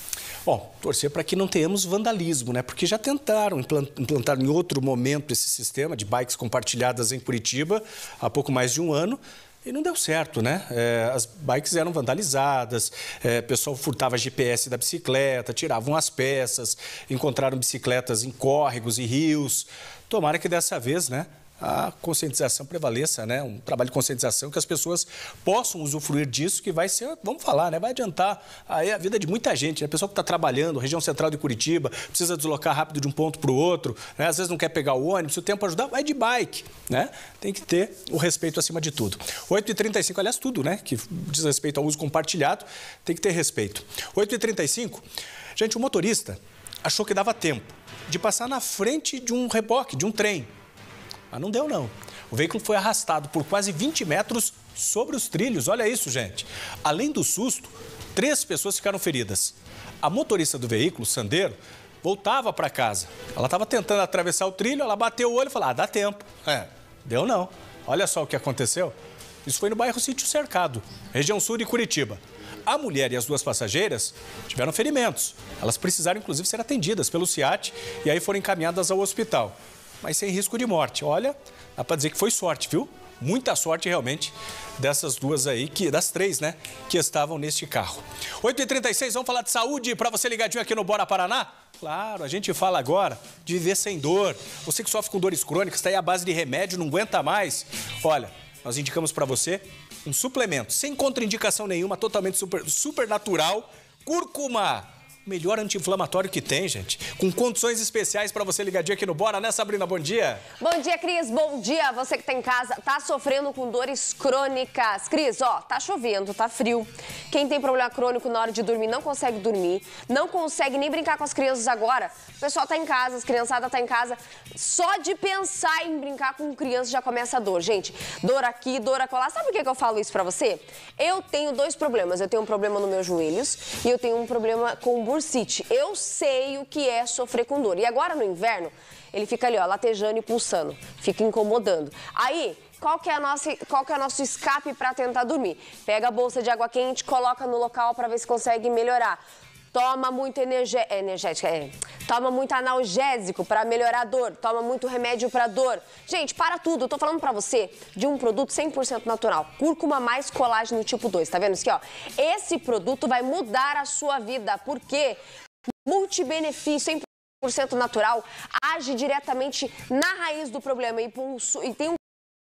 Bom, torcer para que não tenhamos vandalismo, né? Porque já tentaram implantar em outro momento esse sistema de bikes compartilhadas em Curitiba há pouco mais de um ano. E não deu certo, né? É, as bikes eram vandalizadas, é, o pessoal furtava G P S da bicicleta, tiravam as peças, encontraram bicicletas em córregos e rios. Tomara que dessa vez, né, a conscientização prevaleça, né? Um trabalho de conscientização que as pessoas possam usufruir disso, que vai ser, vamos falar, né? Vai adiantar aí a vida de muita gente, né? A pessoa que está trabalhando, região central de Curitiba, precisa deslocar rápido de um ponto para o outro, né? Às vezes não quer pegar o ônibus, se o tempo ajudar, vai de bike, né? Tem que ter o respeito acima de tudo. oito e trinta e cinco, aliás, tudo, né? Que diz respeito ao uso compartilhado, tem que ter respeito. oito e trinta e cinco, gente, o motorista achou que dava tempo de passar na frente de um reboque, de um trem. Mas não deu, não. O veículo foi arrastado por quase vinte metros sobre os trilhos. Olha isso, gente. Além do susto, três pessoas ficaram feridas. A motorista do veículo, Sandero, voltava para casa. Ela estava tentando atravessar o trilho, ela bateu o olho e falou, ah, dá tempo. É, deu não. Olha só o que aconteceu. Isso foi no bairro Sítio Cercado, região sul de Curitiba. A mulher e as duas passageiras tiveram ferimentos. Elas precisaram, inclusive, ser atendidas pelo SEAT e aí foram encaminhadas ao hospital. Mas sem risco de morte. Olha, dá para dizer que foi sorte, viu? Muita sorte, realmente, dessas duas aí, que, das três, né, que estavam neste carro. oito e trinta e seis, vamos falar de saúde para você ligadinho aqui no Bora Paraná? Claro, a gente fala agora de viver sem dor. Você que sofre com dores crônicas, está aí à base de remédio, não aguenta mais. Olha, nós indicamos para você um suplemento, sem contraindicação nenhuma, totalmente super, super natural, cúrcuma. Melhor anti-inflamatório que tem, gente. Com condições especiais para você ligadinho aqui no Bora, né, Sabrina? Bom dia. Bom dia, Cris. Bom dia. Você que tá em casa, tá sofrendo com dores crônicas. Cris, ó, tá chovendo, tá frio. Quem tem problema crônico na hora de dormir não consegue dormir, não consegue nem brincar com as crianças agora. O pessoal tá em casa, as criançadas tá em casa. Só de pensar em brincar com criança já começa a dor. Gente, dor aqui, dor acolá. Sabe por que que eu falo isso pra você? Eu tenho dois problemas. Eu tenho um problema nos meus joelhos e eu tenho um problema com bursite. Eu sei o que é sofrer com dor. E agora no inverno, ele fica ali, ó, latejando e pulsando, fica incomodando. Aí, qual que é a nossa, qual que é o nosso escape para tentar dormir? Pega a bolsa de água quente, coloca no local para ver se consegue melhorar. Toma muito energé... energético, é. Toma muito analgésico para melhorar a dor. Toma muito remédio para dor. Gente, para tudo. Eu tô falando para você de um produto cem por cento natural. Cúrcuma mais colágeno tipo dois. Tá vendo isso aqui, ó? Esse produto vai mudar a sua vida. Por quê? Multibenefício, cem por cento natural, age diretamente na raiz do problema e, pulso... e tem um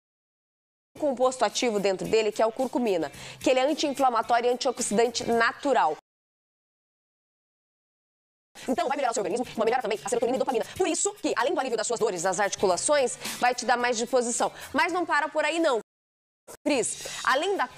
composto ativo dentro dele que é o curcumina, que ele é anti-inflamatório e antioxidante natural. Então, vai melhorar o seu organismo, vai melhorar também a serotonina e dopamina. Por isso que, além do alívio das suas dores nas articulações, vai te dar mais disposição. Mas não para por aí, não. Cris, além da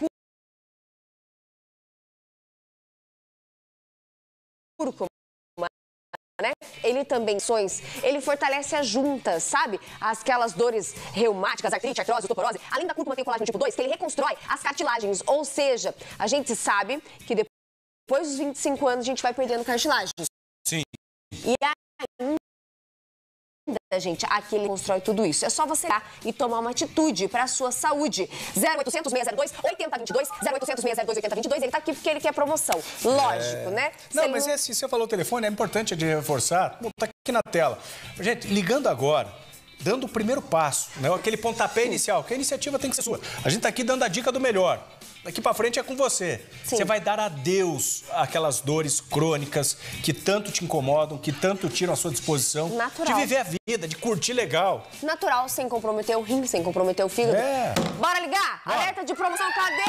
cúrcuma, né? Ele também, ele fortalece as juntas, sabe? Aquelas dores reumáticas, artrite, artrose, osteoporose. Além da cúrcuma tem o colágeno tipo dois, que ele reconstrói as cartilagens. Ou seja, a gente sabe que depois dos vinte e cinco anos a gente vai perdendo cartilagens. Sim. E ainda, gente, aqui ele constrói tudo isso. É só você ir e tomar uma atitude para a sua saúde. zero oitocentos, seis zero dois, oito zero dois dois, zero oitocentos, seis zero dois, oito zero dois dois. Ele tá aqui porque ele quer promoção. Lógico, é... né? Não, Se mas não... esse, você falou o telefone, é importante de reforçar. Tá aqui na tela. Gente, ligando agora, dando o primeiro passo, né? Aquele pontapé inicial, que a iniciativa tem que ser sua. A gente tá aqui dando a dica do melhor. daqui pra frente é com você. Sim. Você vai dar adeus àquelas dores crônicas que tanto te incomodam, que tanto tiram a sua disposição Natural. de viver a vida, de curtir legal. Natural, sem comprometer o rim, sem comprometer o fígado. É. Bora ligar? Bora. Alerta de promoção, cadê?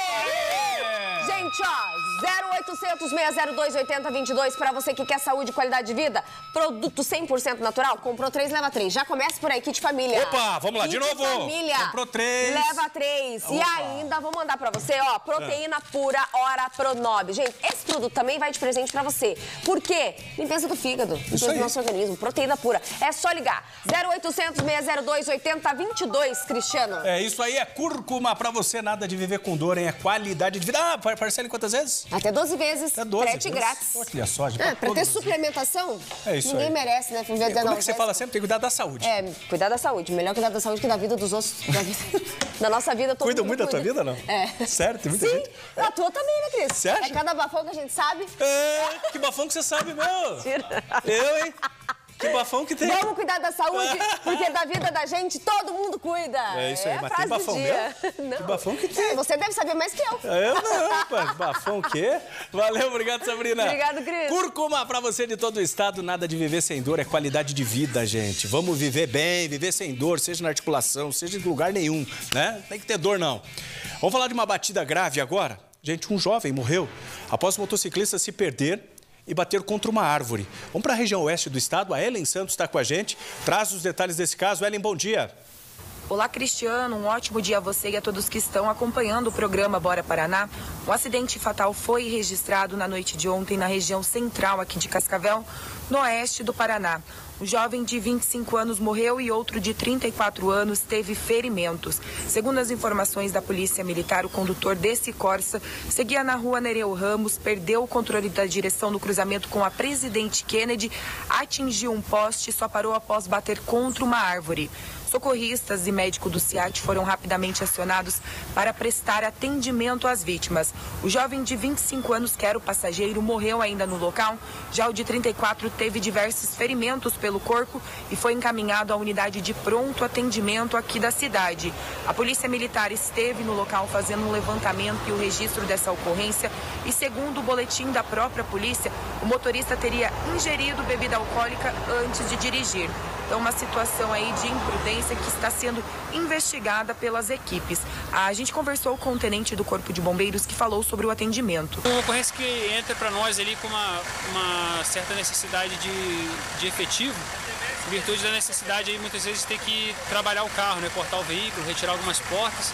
É. Gente, ó, zero oitocentos, seis zero dois, oito zero dois dois pra você que quer saúde e qualidade de vida. Produto cem por cento natural, comprou três, leva três. Já começa por aí, kit família. Opa, vamos lá, kit de novo. família. Comprou três. Leva três. Opa. E ainda vou mandar pra você, ó, proteína pura Ora Pronob. Gente, esse produto também vai de presente pra você. Por quê? Limpeza do fígado, limpeza do nosso organismo, proteína pura. É só ligar. zero oitocentos, seis zero dois, oito zero dois dois, Cristiano. É, isso aí é cúrcuma pra você, nada de viver com dor, hein? É qualidade de vida. Ah, parcela em quantas vezes? Até doze vezes, Até doze frete vezes. grátis. Olha só, de Ah, pra ter suplementação, É isso ninguém aí. merece, né? Como é que você fala sempre? Tem que cuidar da saúde. É, cuidar da saúde. Melhor cuidar da saúde que da vida dos outros. Da, vida- da nossa vida, todo Cuida mundo muito da tua cuida. vida, não? É. Sério? Tem muita Sim, gente? a tua também, né, Cris? Você acha? É cada bafão que a gente sabe. É, que bafão que você sabe, meu. Mentira. Eu, hein? Que bafão que tem. Vamos cuidar da saúde, porque da vida da gente todo mundo cuida. É isso aí, a mas frase tem bafão do dia. mesmo? Não. Que bafão que tem? Você deve saber mais que eu. Eu não, rapaz. Bafão o quê? Valeu, obrigado, Sabrina. Obrigado, Cris. Cúrcuma pra você de todo o estado, nada de viver sem dor, é qualidade de vida, gente. Vamos viver bem, viver sem dor, seja na articulação, seja em lugar nenhum, né? Tem que ter dor, não. Vamos falar de uma batida grave agora? Gente, um jovem morreu após o motociclista se perder e bater contra uma árvore. Vamos para a região oeste do estado, a Ellen Santos está com a gente, traz os detalhes desse caso. Ellen, bom dia. Olá, Cristiano. Um ótimo dia a você e a todos que estão acompanhando o programa Bora Paraná. Um acidente fatal foi registrado na noite de ontem na região central aqui de Cascavel, no oeste do Paraná. Um jovem de vinte e cinco anos morreu e outro de trinta e quatro anos teve ferimentos. Segundo as informações da Polícia Militar, o condutor desse Corsa seguia na rua Nereu Ramos, perdeu o controle da direção no cruzamento com a Presidente Kennedy, atingiu um poste e só parou após bater contra uma árvore. Socorristas e médico do SEAT foram rapidamente acionados para prestar atendimento às vítimas. O jovem de vinte e cinco anos, que era o passageiro, morreu ainda no local. Já o de trinta e quatro teve diversos ferimentos pelo corpo e foi encaminhado à unidade de pronto atendimento aqui da cidade. A Polícia Militar esteve no local fazendo um levantamento e o registro dessa ocorrência e, segundo o boletim da própria polícia, o motorista teria ingerido bebida alcoólica antes de dirigir. Então, uma situação aí de imprudência que está sendo investigada pelas equipes. A gente conversou com o tenente do Corpo de Bombeiros que falou sobre o atendimento. Uma ocorrência que entra para nós ali com uma, uma certa necessidade de, de efetivo, em virtude da necessidade aí muitas vezes de ter que trabalhar o carro, né, cortar o veículo, retirar algumas portas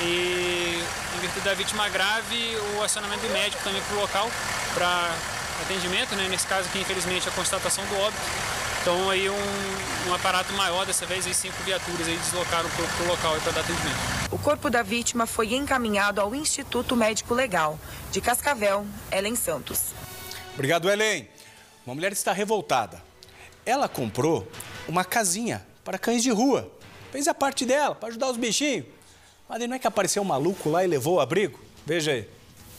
e, em virtude da vítima grave, o acionamento do médico também para o local para atendimento, né, nesse caso aqui, infelizmente, a constatação do óbito. Então aí um, um aparato maior, dessa vez aí cinco viaturas aí deslocaram para o local para dar atendimento. O corpo da vítima foi encaminhado ao Instituto Médico Legal de Cascavel, Ellen Santos. Obrigado, Ellen. Uma mulher está revoltada. Ela comprou uma casinha para cães de rua. Fez a parte dela, para ajudar os bichinhos. Mas aí não é que apareceu um maluco lá e levou o abrigo? Veja aí.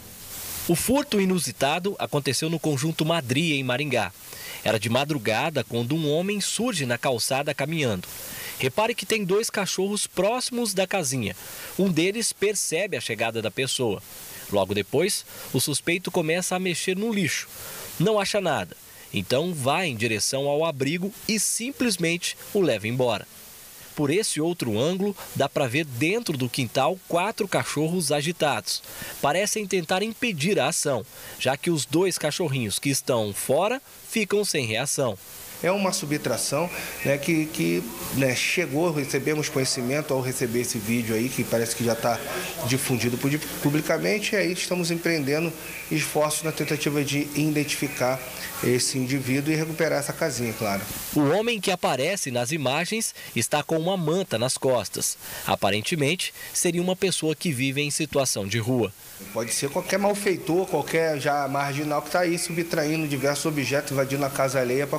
O furto inusitado aconteceu no Conjunto Madri, em Maringá. Era de madrugada quando um homem surge na calçada caminhando. Repare que tem dois cachorros próximos da casinha. Um deles percebe a chegada da pessoa. Logo depois, o suspeito começa a mexer no lixo. Não acha nada. Então vai em direção ao abrigo e simplesmente o leva embora. Por esse outro ângulo, dá para ver dentro do quintal quatro cachorros agitados. Parecem tentar impedir a ação, já que os dois cachorrinhos que estão fora ficam sem reação. É uma subtração, né, que, que né, chegou, recebemos conhecimento ao receber esse vídeo aí, que parece que já está difundido publicamente, e aí estamos empreendendo esforços na tentativa de identificar esse indivíduo e recuperar essa casinha, claro. O homem que aparece nas imagens está com uma manta nas costas. Aparentemente, seria uma pessoa que vive em situação de rua. Pode ser qualquer malfeitor, qualquer já marginal que está aí subtraindo diversos objetos, invadindo a casa alheia para fazer esse tipo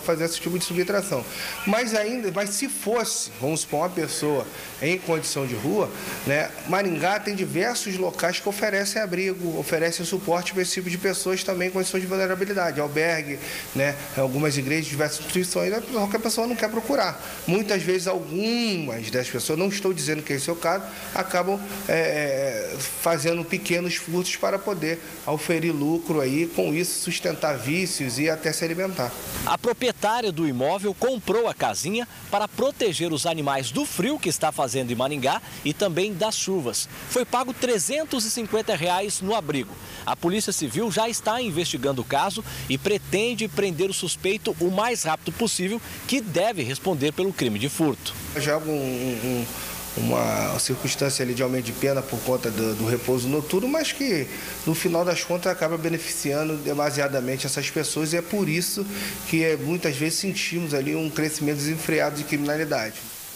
tipo de subtração. Mas ainda, mas se fosse, vamos supor, uma pessoa em condição de rua, né, Maringá tem diversos locais que oferecem abrigo, oferecem suporte para esse tipo de pessoas também em condições de vulnerabilidade, albergue, né, algumas igrejas, diversas instituições, qualquer pessoa não quer procurar. Muitas vezes, algumas das pessoas, não estou dizendo que esse é o caso, acabam é, fazendo pequenos furtos para poder auferir lucro aí, com isso sustentar vícios e até se alimentar. A proprietária do imóvel comprou a casinha para proteger os animais do frio que está fazendo em Maringá e também das chuvas. Foi pago trezentos e cinquenta reais no abrigo. A Polícia Civil já está investigando o caso e pretende prender o suspeito o mais rápido possível, que deve responder pelo crime de furto. Joga um, um, uma circunstância ali de aumento de pena por conta do, do repouso noturno, mas que no final das contas acaba beneficiando demasiadamente essas pessoas, e é por isso que é, muitas vezes sentimos ali um crescimento desenfreado de criminalidade.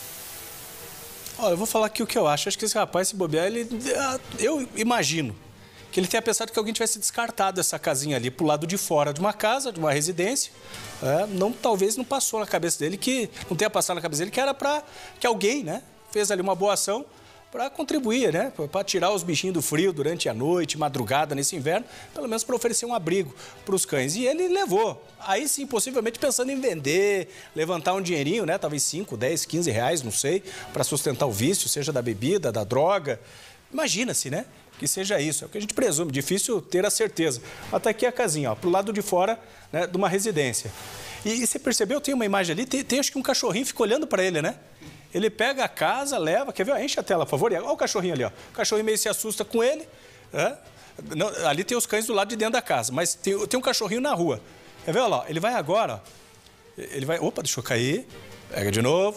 Olha, eu vou falar aqui o que eu acho. Acho que esse rapaz, se bobear, ele, eu imagino que ele tenha pensado que alguém tivesse descartado essa casinha ali pro lado de fora de uma casa, de uma residência. É, não, talvez não passou na cabeça dele, que não tenha passado na cabeça dele que era para que alguém, né, fez ali uma boa ação para contribuir, né, para tirar os bichinhos do frio durante a noite, madrugada, nesse inverno, pelo menos para oferecer um abrigo para os cães. E ele levou. Aí sim, possivelmente pensando em vender, levantar um dinheirinho, né, talvez cinco, dez, quinze reais, não sei, para sustentar o vício, seja da bebida, da droga. Imagina-se, né, que seja isso. É o que a gente presume, difícil ter a certeza. Até aqui a casinha, ó, pro lado de fora, né, de uma residência. E, e você percebeu, tem uma imagem ali, tem, tem acho que um cachorrinho fica olhando para ele, né? Ele pega a casa, leva, quer ver? Enche a tela, por favor. Olha o cachorrinho ali, ó. O cachorrinho meio se assusta com ele. É? Não, ali tem os cães do lado de dentro da casa, mas tem, tem um cachorrinho na rua. Quer ver? Olha lá, ele vai agora, ó. Ele vai... Opa, deixa eu cair. Pega de novo.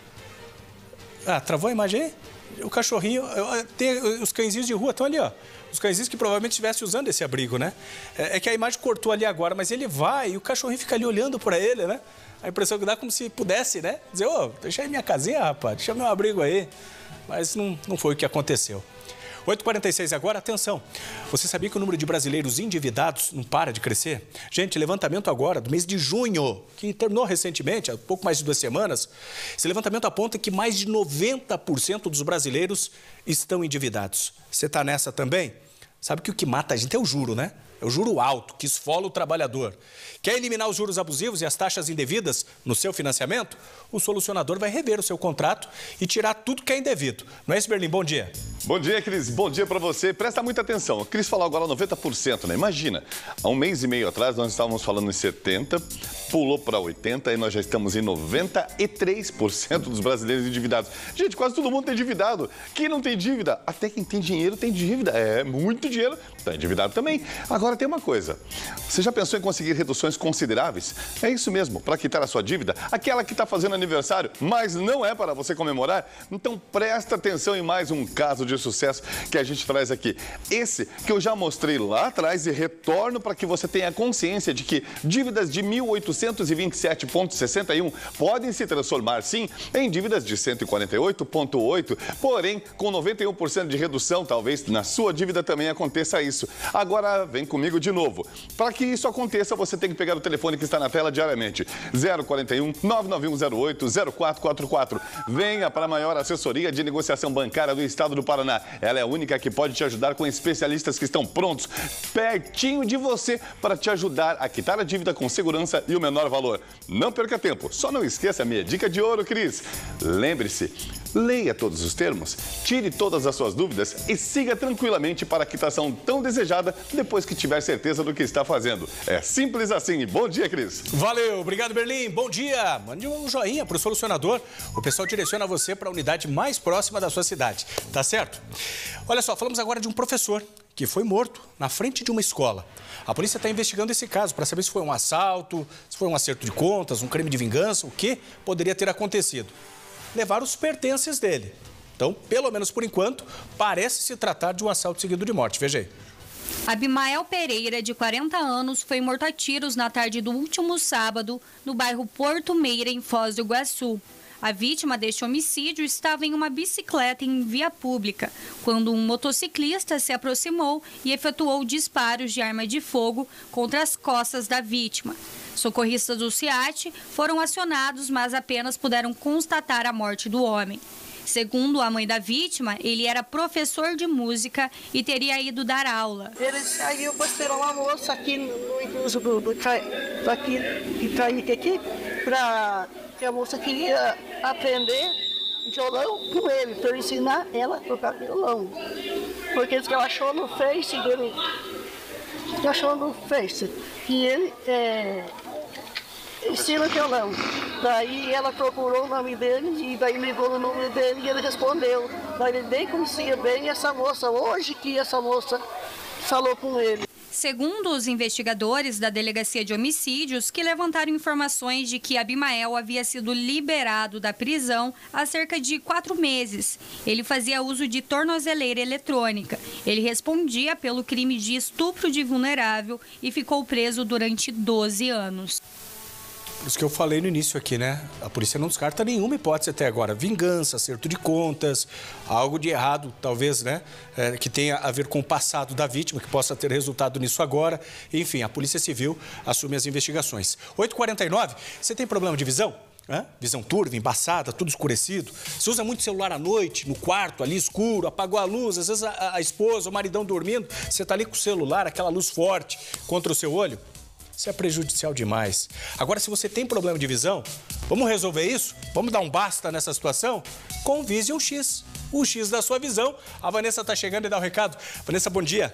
Ah, travou a imagem aí? O cachorrinho... Tem, os cãezinhos de rua estão ali, ó. Os cãezinhos que provavelmente estivessem usando esse abrigo, né? É, é que a imagem cortou ali agora, mas ele vai e o cachorrinho fica ali olhando para ele, né? A impressão que dá como se pudesse, né? Dizer, ô, deixa aí minha casinha, rapaz, deixa meu abrigo aí. Mas não, não foi o que aconteceu. oito e quarenta e seis agora, atenção. Você sabia que o número de brasileiros endividados não para de crescer? Gente, levantamento agora do mês de junho, que terminou recentemente, há pouco mais de duas semanas. Esse levantamento aponta que mais de noventa por cento dos brasileiros estão endividados. Você está nessa também? Sabe que o que mata a gente é o juro, né? É o juro alto, que esfola o trabalhador. Quer eliminar os juros abusivos e as taxas indevidas no seu financiamento? O solucionador vai rever o seu contrato e tirar tudo que é indevido. Não é isso, Berlim? Bom dia. Bom dia, Cris. Bom dia para você. Presta muita atenção. A Cris falou agora noventa por cento, né? Imagina, há um mês e meio atrás nós estávamos falando em setenta por cento, pulou para oitenta por cento e nós já estamos em noventa e três por cento dos brasileiros endividados. Gente, quase todo mundo tem endividado. Quem não tem dívida? Até quem tem dinheiro tem dívida. É, muito dinheiro, está endividado também. Agora tem uma coisa. Você já pensou em conseguir reduções consideráveis? É isso mesmo, para quitar a sua dívida, aquela que está fazendo aniversário, mas não é para você comemorar? Então presta atenção em mais um caso de sucesso que a gente traz aqui. Esse que eu já mostrei lá atrás e retorno para que você tenha consciência de que dívidas de mil oitocentos e vinte e sete vírgula sessenta e um podem se transformar, sim, em dívidas de cento e quarenta e oito vírgula oito, porém, com noventa e um por cento de redução, talvez na sua dívida também aconteça isso. Agora, vem comigo de novo. Para que isso aconteça, você tem que pegar o telefone que está na tela diariamente. zero quarenta e um, nove nove um zero oito, zero quatro quatro quatro. Venha para a maior assessoria de negociação bancária do estado do Paraná. Ela é a única que pode te ajudar com especialistas que estão prontos, pertinho de você, para te ajudar a quitar a dívida com segurança e o menor valor. Não perca tempo. Só não esqueça a minha dica de ouro, Cris. Lembre-se, leia todos os termos, tire todas as suas dúvidas e siga tranquilamente para a quitação tão desejada depois que tiver certeza do que está fazendo. É simples assim. Bom dia, Cris. Valeu. Obrigado, Berlim. Bom dia. Mande um joinha para o solucionador. O pessoal direciona você para a unidade mais próxima da sua cidade. Tá certo? Olha só, falamos agora de um professor que foi morto na frente de uma escola. A polícia está investigando esse caso para saber se foi um assalto, se foi um acerto de contas, um crime de vingança, o que poderia ter acontecido. Levaram os pertences dele. Então, pelo menos por enquanto, parece se tratar de um assalto seguido de morte. Veja aí. Abimael Pereira, de quarenta anos, foi morto a tiros na tarde do último sábado no bairro Porto Meira, em Foz do Iguaçu. A vítima deste homicídio estava em uma bicicleta em via pública, quando um motociclista se aproximou e efetuou disparos de arma de fogo contra as costas da vítima. Socorristas do SEAT foram acionados, mas apenas puderam constatar a morte do homem. Segundo a mãe da vítima, ele era professor de música e teria ido dar aula. Ele saiu para esperar uma moça aqui no incluso do, do, do aqui, aqui, aqui para que a moça queria aprender violão com ele, para ensinar ela a tocar violão. Porque ele achou no Face dele, achou no Face que ele é, ensina violão. Daí ela procurou o nome dele e daí ligou no nome dele e ele respondeu. Daí ele nem conhecia bem essa moça, hoje que essa moça falou com ele. Segundo os investigadores da Delegacia de Homicídios, que levantaram informações de que Abimael havia sido liberado da prisão há cerca de quatro meses. Ele fazia uso de tornozeleira eletrônica. Ele respondia pelo crime de estupro de vulnerável e ficou preso durante doze anos. Por isso que eu falei no início aqui, né? A polícia não descarta nenhuma hipótese até agora. Vingança, acerto de contas, algo de errado, talvez, né? É, que tenha a ver com o passado da vítima, que possa ter resultado nisso agora. Enfim, a Polícia Civil assume as investigações. oito e quarenta e nove, você tem problema de visão? Hã? Visão turva, embaçada, tudo escurecido. Você usa muito celular à noite, no quarto, ali escuro, apagou a luz, às vezes a, a esposa, o maridão dormindo, você tá ali com o celular, aquela luz forte contra o seu olho. Isso é prejudicial demais. Agora, se você tem problema de visão, vamos resolver isso? Vamos dar um basta nessa situação? Com o Vision X, o X da sua visão. A Vanessa está chegando e dá o recado. Vanessa, bom dia.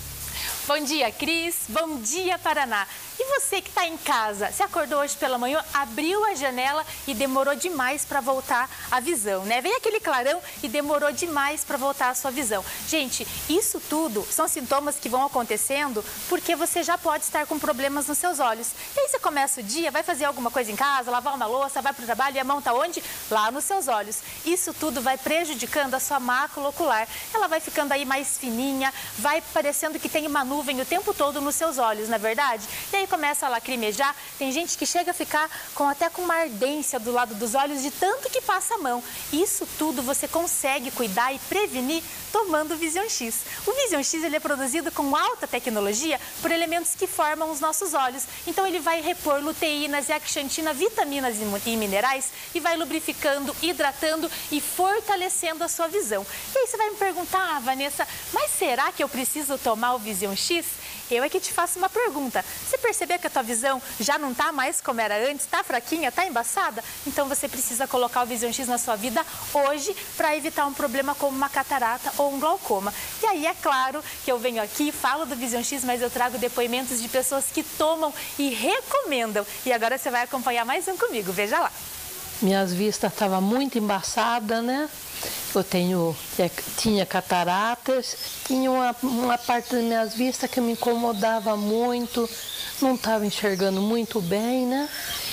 Bom dia, Cris. Bom dia, Paraná. E você que está em casa, se acordou hoje pela manhã, abriu a janela e demorou demais para voltar a visão, né? Veio aquele clarão e demorou demais para voltar a sua visão. Gente, isso tudo são sintomas que vão acontecendo porque você já pode estar com problemas nos seus olhos. E aí você começa o dia, vai fazer alguma coisa em casa, lavar uma louça, vai para o trabalho e a mão está onde? Lá nos seus olhos. Isso tudo vai prejudicando a sua mácula ocular. Ela vai ficando aí mais fininha, vai parecendo que tem uma nuvem o tempo todo nos seus olhos, não é verdade? E aí começa a lacrimejar, tem gente que chega a ficar com, até com uma ardência do lado dos olhos de tanto que passa a mão. Isso tudo você consegue cuidar e prevenir tomando o Vision X. O Vision X ele é produzido com alta tecnologia por elementos que formam os nossos olhos. Então ele vai repor luteína, zeaxantina, vitaminas e minerais e vai lubrificando, hidratando e fortalecendo a sua visão. E aí você vai me perguntar, ah, Vanessa, mas será que eu preciso tomar o Vision X? Eu é que te faço uma pergunta. Você percebeu que a tua visão já não está mais como era antes? Está fraquinha? Está embaçada? Então você precisa colocar o Vision X na sua vida hoje para evitar um problema como uma catarata ou um glaucoma. E aí é claro que eu venho aqui, falo do Vision X, mas eu trago depoimentos de pessoas que tomam e recomendam. E agora você vai acompanhar mais um comigo. Veja lá. Minhas vistas estavam muito embaçadas, né? Eu tenho, tinha cataratas, tinha uma, uma parte das minhas vistas que me incomodava muito, não estava enxergando muito bem, né?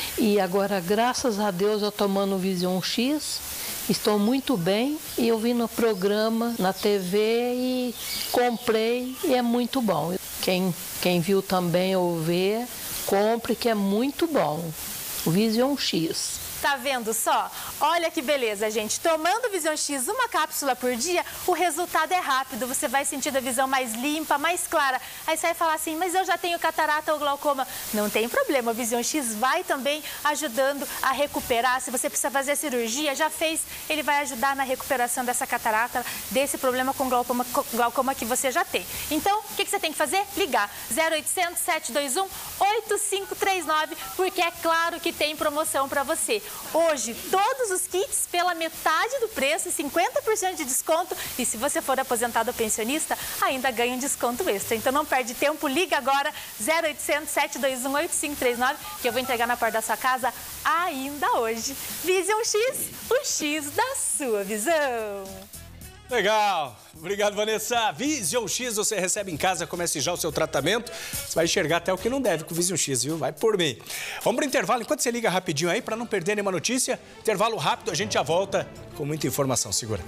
E agora, graças a Deus, eu tomando o Vision X, estou muito bem e eu vi no programa, na T V e comprei e é muito bom. Quem, quem viu também ou vê, compre que é muito bom. O Vision X. Tá vendo só? Olha que beleza, gente. Tomando o Vision X uma cápsula por dia, o resultado é rápido. Você vai sentir a visão mais limpa, mais clara. Aí você vai falar assim, mas eu já tenho catarata ou glaucoma. Não tem problema, o Vision X vai também ajudando a recuperar. Se você precisa fazer cirurgia, já fez, ele vai ajudar na recuperação dessa catarata, desse problema com glaucoma, glaucoma que você já tem. Então, o que, que você tem que fazer? Ligar zero oitocentos, sete dois um, oito cinco três nove, porque é claro que tem promoção para você. Hoje, todos os kits pela metade do preço, cinquenta por cento de desconto. E se você for aposentado ou pensionista, ainda ganha um desconto extra. Então não perde tempo, liga agora zero oitocentos, sete dois um, oito cinco três nove, que eu vou entregar na porta da sua casa ainda hoje. Vision X, o X da sua visão. Legal, obrigado, Vanessa. Vision X você recebe em casa, comece já o seu tratamento. Você vai enxergar até o que não deve com o Vision X, viu? Vai por mim. Vamos para o intervalo, enquanto você liga rapidinho aí, para não perder nenhuma notícia. Intervalo rápido, a gente já volta com muita informação. Segura.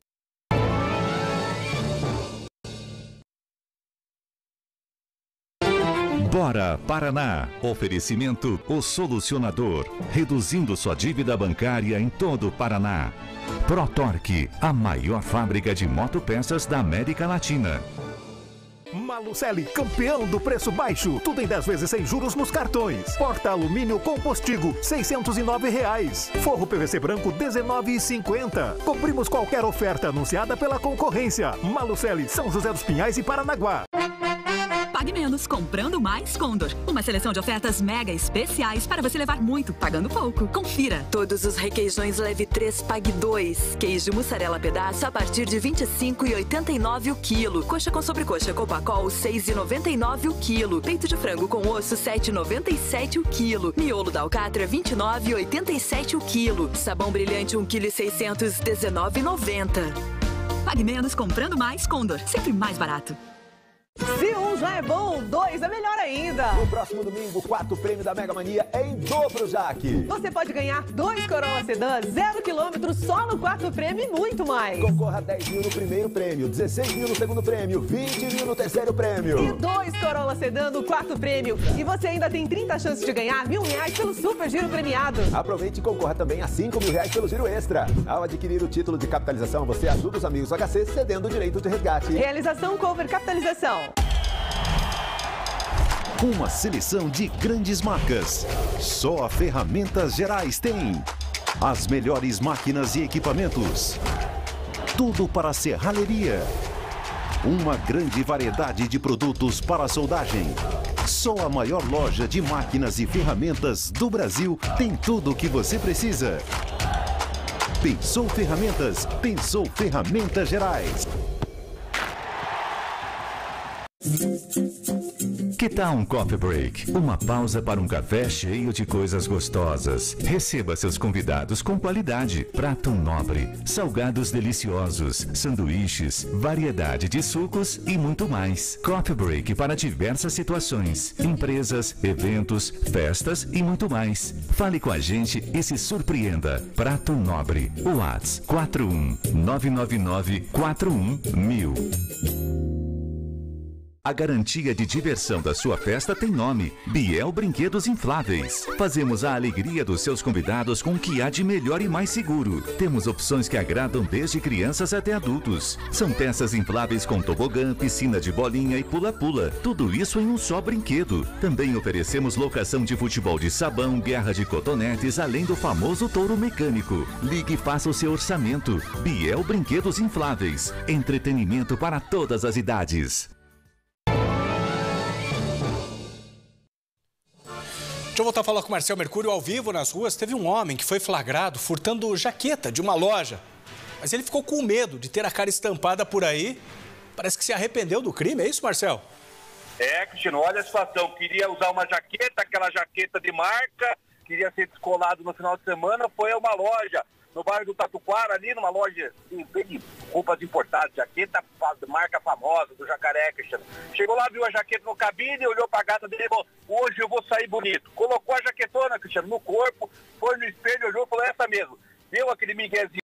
Bora Paraná. Oferecimento O Solucionador, reduzindo sua dívida bancária em todo o Paraná. ProTorque, a maior fábrica de motopeças da América Latina. Malucelli, campeão do preço baixo. Tudo em dez vezes sem juros nos cartões. Porta alumínio com postigo, seiscentos e nove reais. Forro P V C branco, dezenove reais e cinquenta centavos. Cobrimos qualquer oferta anunciada pela concorrência. Malucelli, São José dos Pinhais e Paranaguá. Pague menos, comprando mais Condor. Uma seleção de ofertas mega especiais para você levar muito, pagando pouco. Confira. Todos os requeijões leve três, pague dois. Queijo mussarela pedaço a partir de vinte e cinco reais e oitenta e nove centavos o quilo. Coxa com sobrecoxa Copacol, seis reais e noventa e nove centavos o quilo. Peito de frango com osso, sete reais e noventa e sete centavos o quilo. Miolo da alcatra, vinte e nove reais e oitenta e sete centavos o quilo. Sabão brilhante, um vírgula seis quilos, dezenove reais e noventa centavos. Pague menos, comprando mais Condor. Sempre mais barato. Se um já é bom, dois é melhor ainda. No próximo domingo, o quarto prêmio da Mega Mania é em dobro, Jaque. Você pode ganhar dois Corolla Sedã, zero quilômetros só no quarto prêmio e muito mais. Concorra a dez mil no primeiro prêmio, dezesseis mil no segundo prêmio, vinte mil no terceiro prêmio. E dois Corolla Sedã no quarto prêmio. E você ainda tem trinta chances de ganhar mil reais pelo Super Giro Premiado. Aproveite e concorra também a cinco mil reais pelo Giro Extra. Ao adquirir o título de capitalização, você ajuda os amigos H C cedendo o direito de resgate. Realização Cover Capitalização. Uma seleção de grandes marcas. Só a Ferramentas Gerais tem. As melhores máquinas e equipamentos. Tudo para a serralheria. Uma grande variedade de produtos para a soldagem. Só a maior loja de máquinas e ferramentas do Brasil tem tudo o que você precisa. Pensou Ferramentas? Pensou Ferramentas Gerais. Que tal um coffee break? Uma pausa para um café cheio de coisas gostosas. Receba seus convidados com qualidade. Prato nobre, salgados deliciosos, sanduíches, variedade de sucos e muito mais. Coffee break para diversas situações. Empresas, eventos, festas e muito mais. Fale com a gente e se surpreenda. Prato nobre. WhatsApp quatro um nove nove nove quatro um mil. A garantia de diversão da sua festa tem nome: Biel Brinquedos Infláveis. Fazemos a alegria dos seus convidados com o que há de melhor e mais seguro. Temos opções que agradam desde crianças até adultos. São peças infláveis com tobogã, piscina de bolinha e pula-pula. Tudo isso em um só brinquedo. Também oferecemos locação de futebol de sabão, guerra de cotonetes, além do famoso touro mecânico. Ligue e faça o seu orçamento. Biel Brinquedos Infláveis. Entretenimento para todas as idades. Deixa eu voltar a falar com o Marcel Mercúrio ao vivo nas ruas. Teve um homem que foi flagrado furtando jaqueta de uma loja. Mas ele ficou com medo de ter a cara estampada por aí. Parece que se arrependeu do crime, é isso, Marcel? É, Cristiano, olha a situação. Queria usar uma jaqueta, aquela jaqueta de marca, queria ser descolado no final de semana, foi a uma loja no bairro do Tatuquara, ali numa loja de roupas importadas, jaqueta, marca famosa do Jacaré, Cristiano. Chegou lá, viu a jaqueta no cabine, olhou pra gata dele e falou: hoje eu vou sair bonito. Colocou a jaquetona, Cristiano, no corpo, foi no espelho, olhou e falou: essa mesmo. Deu aquele miguezinho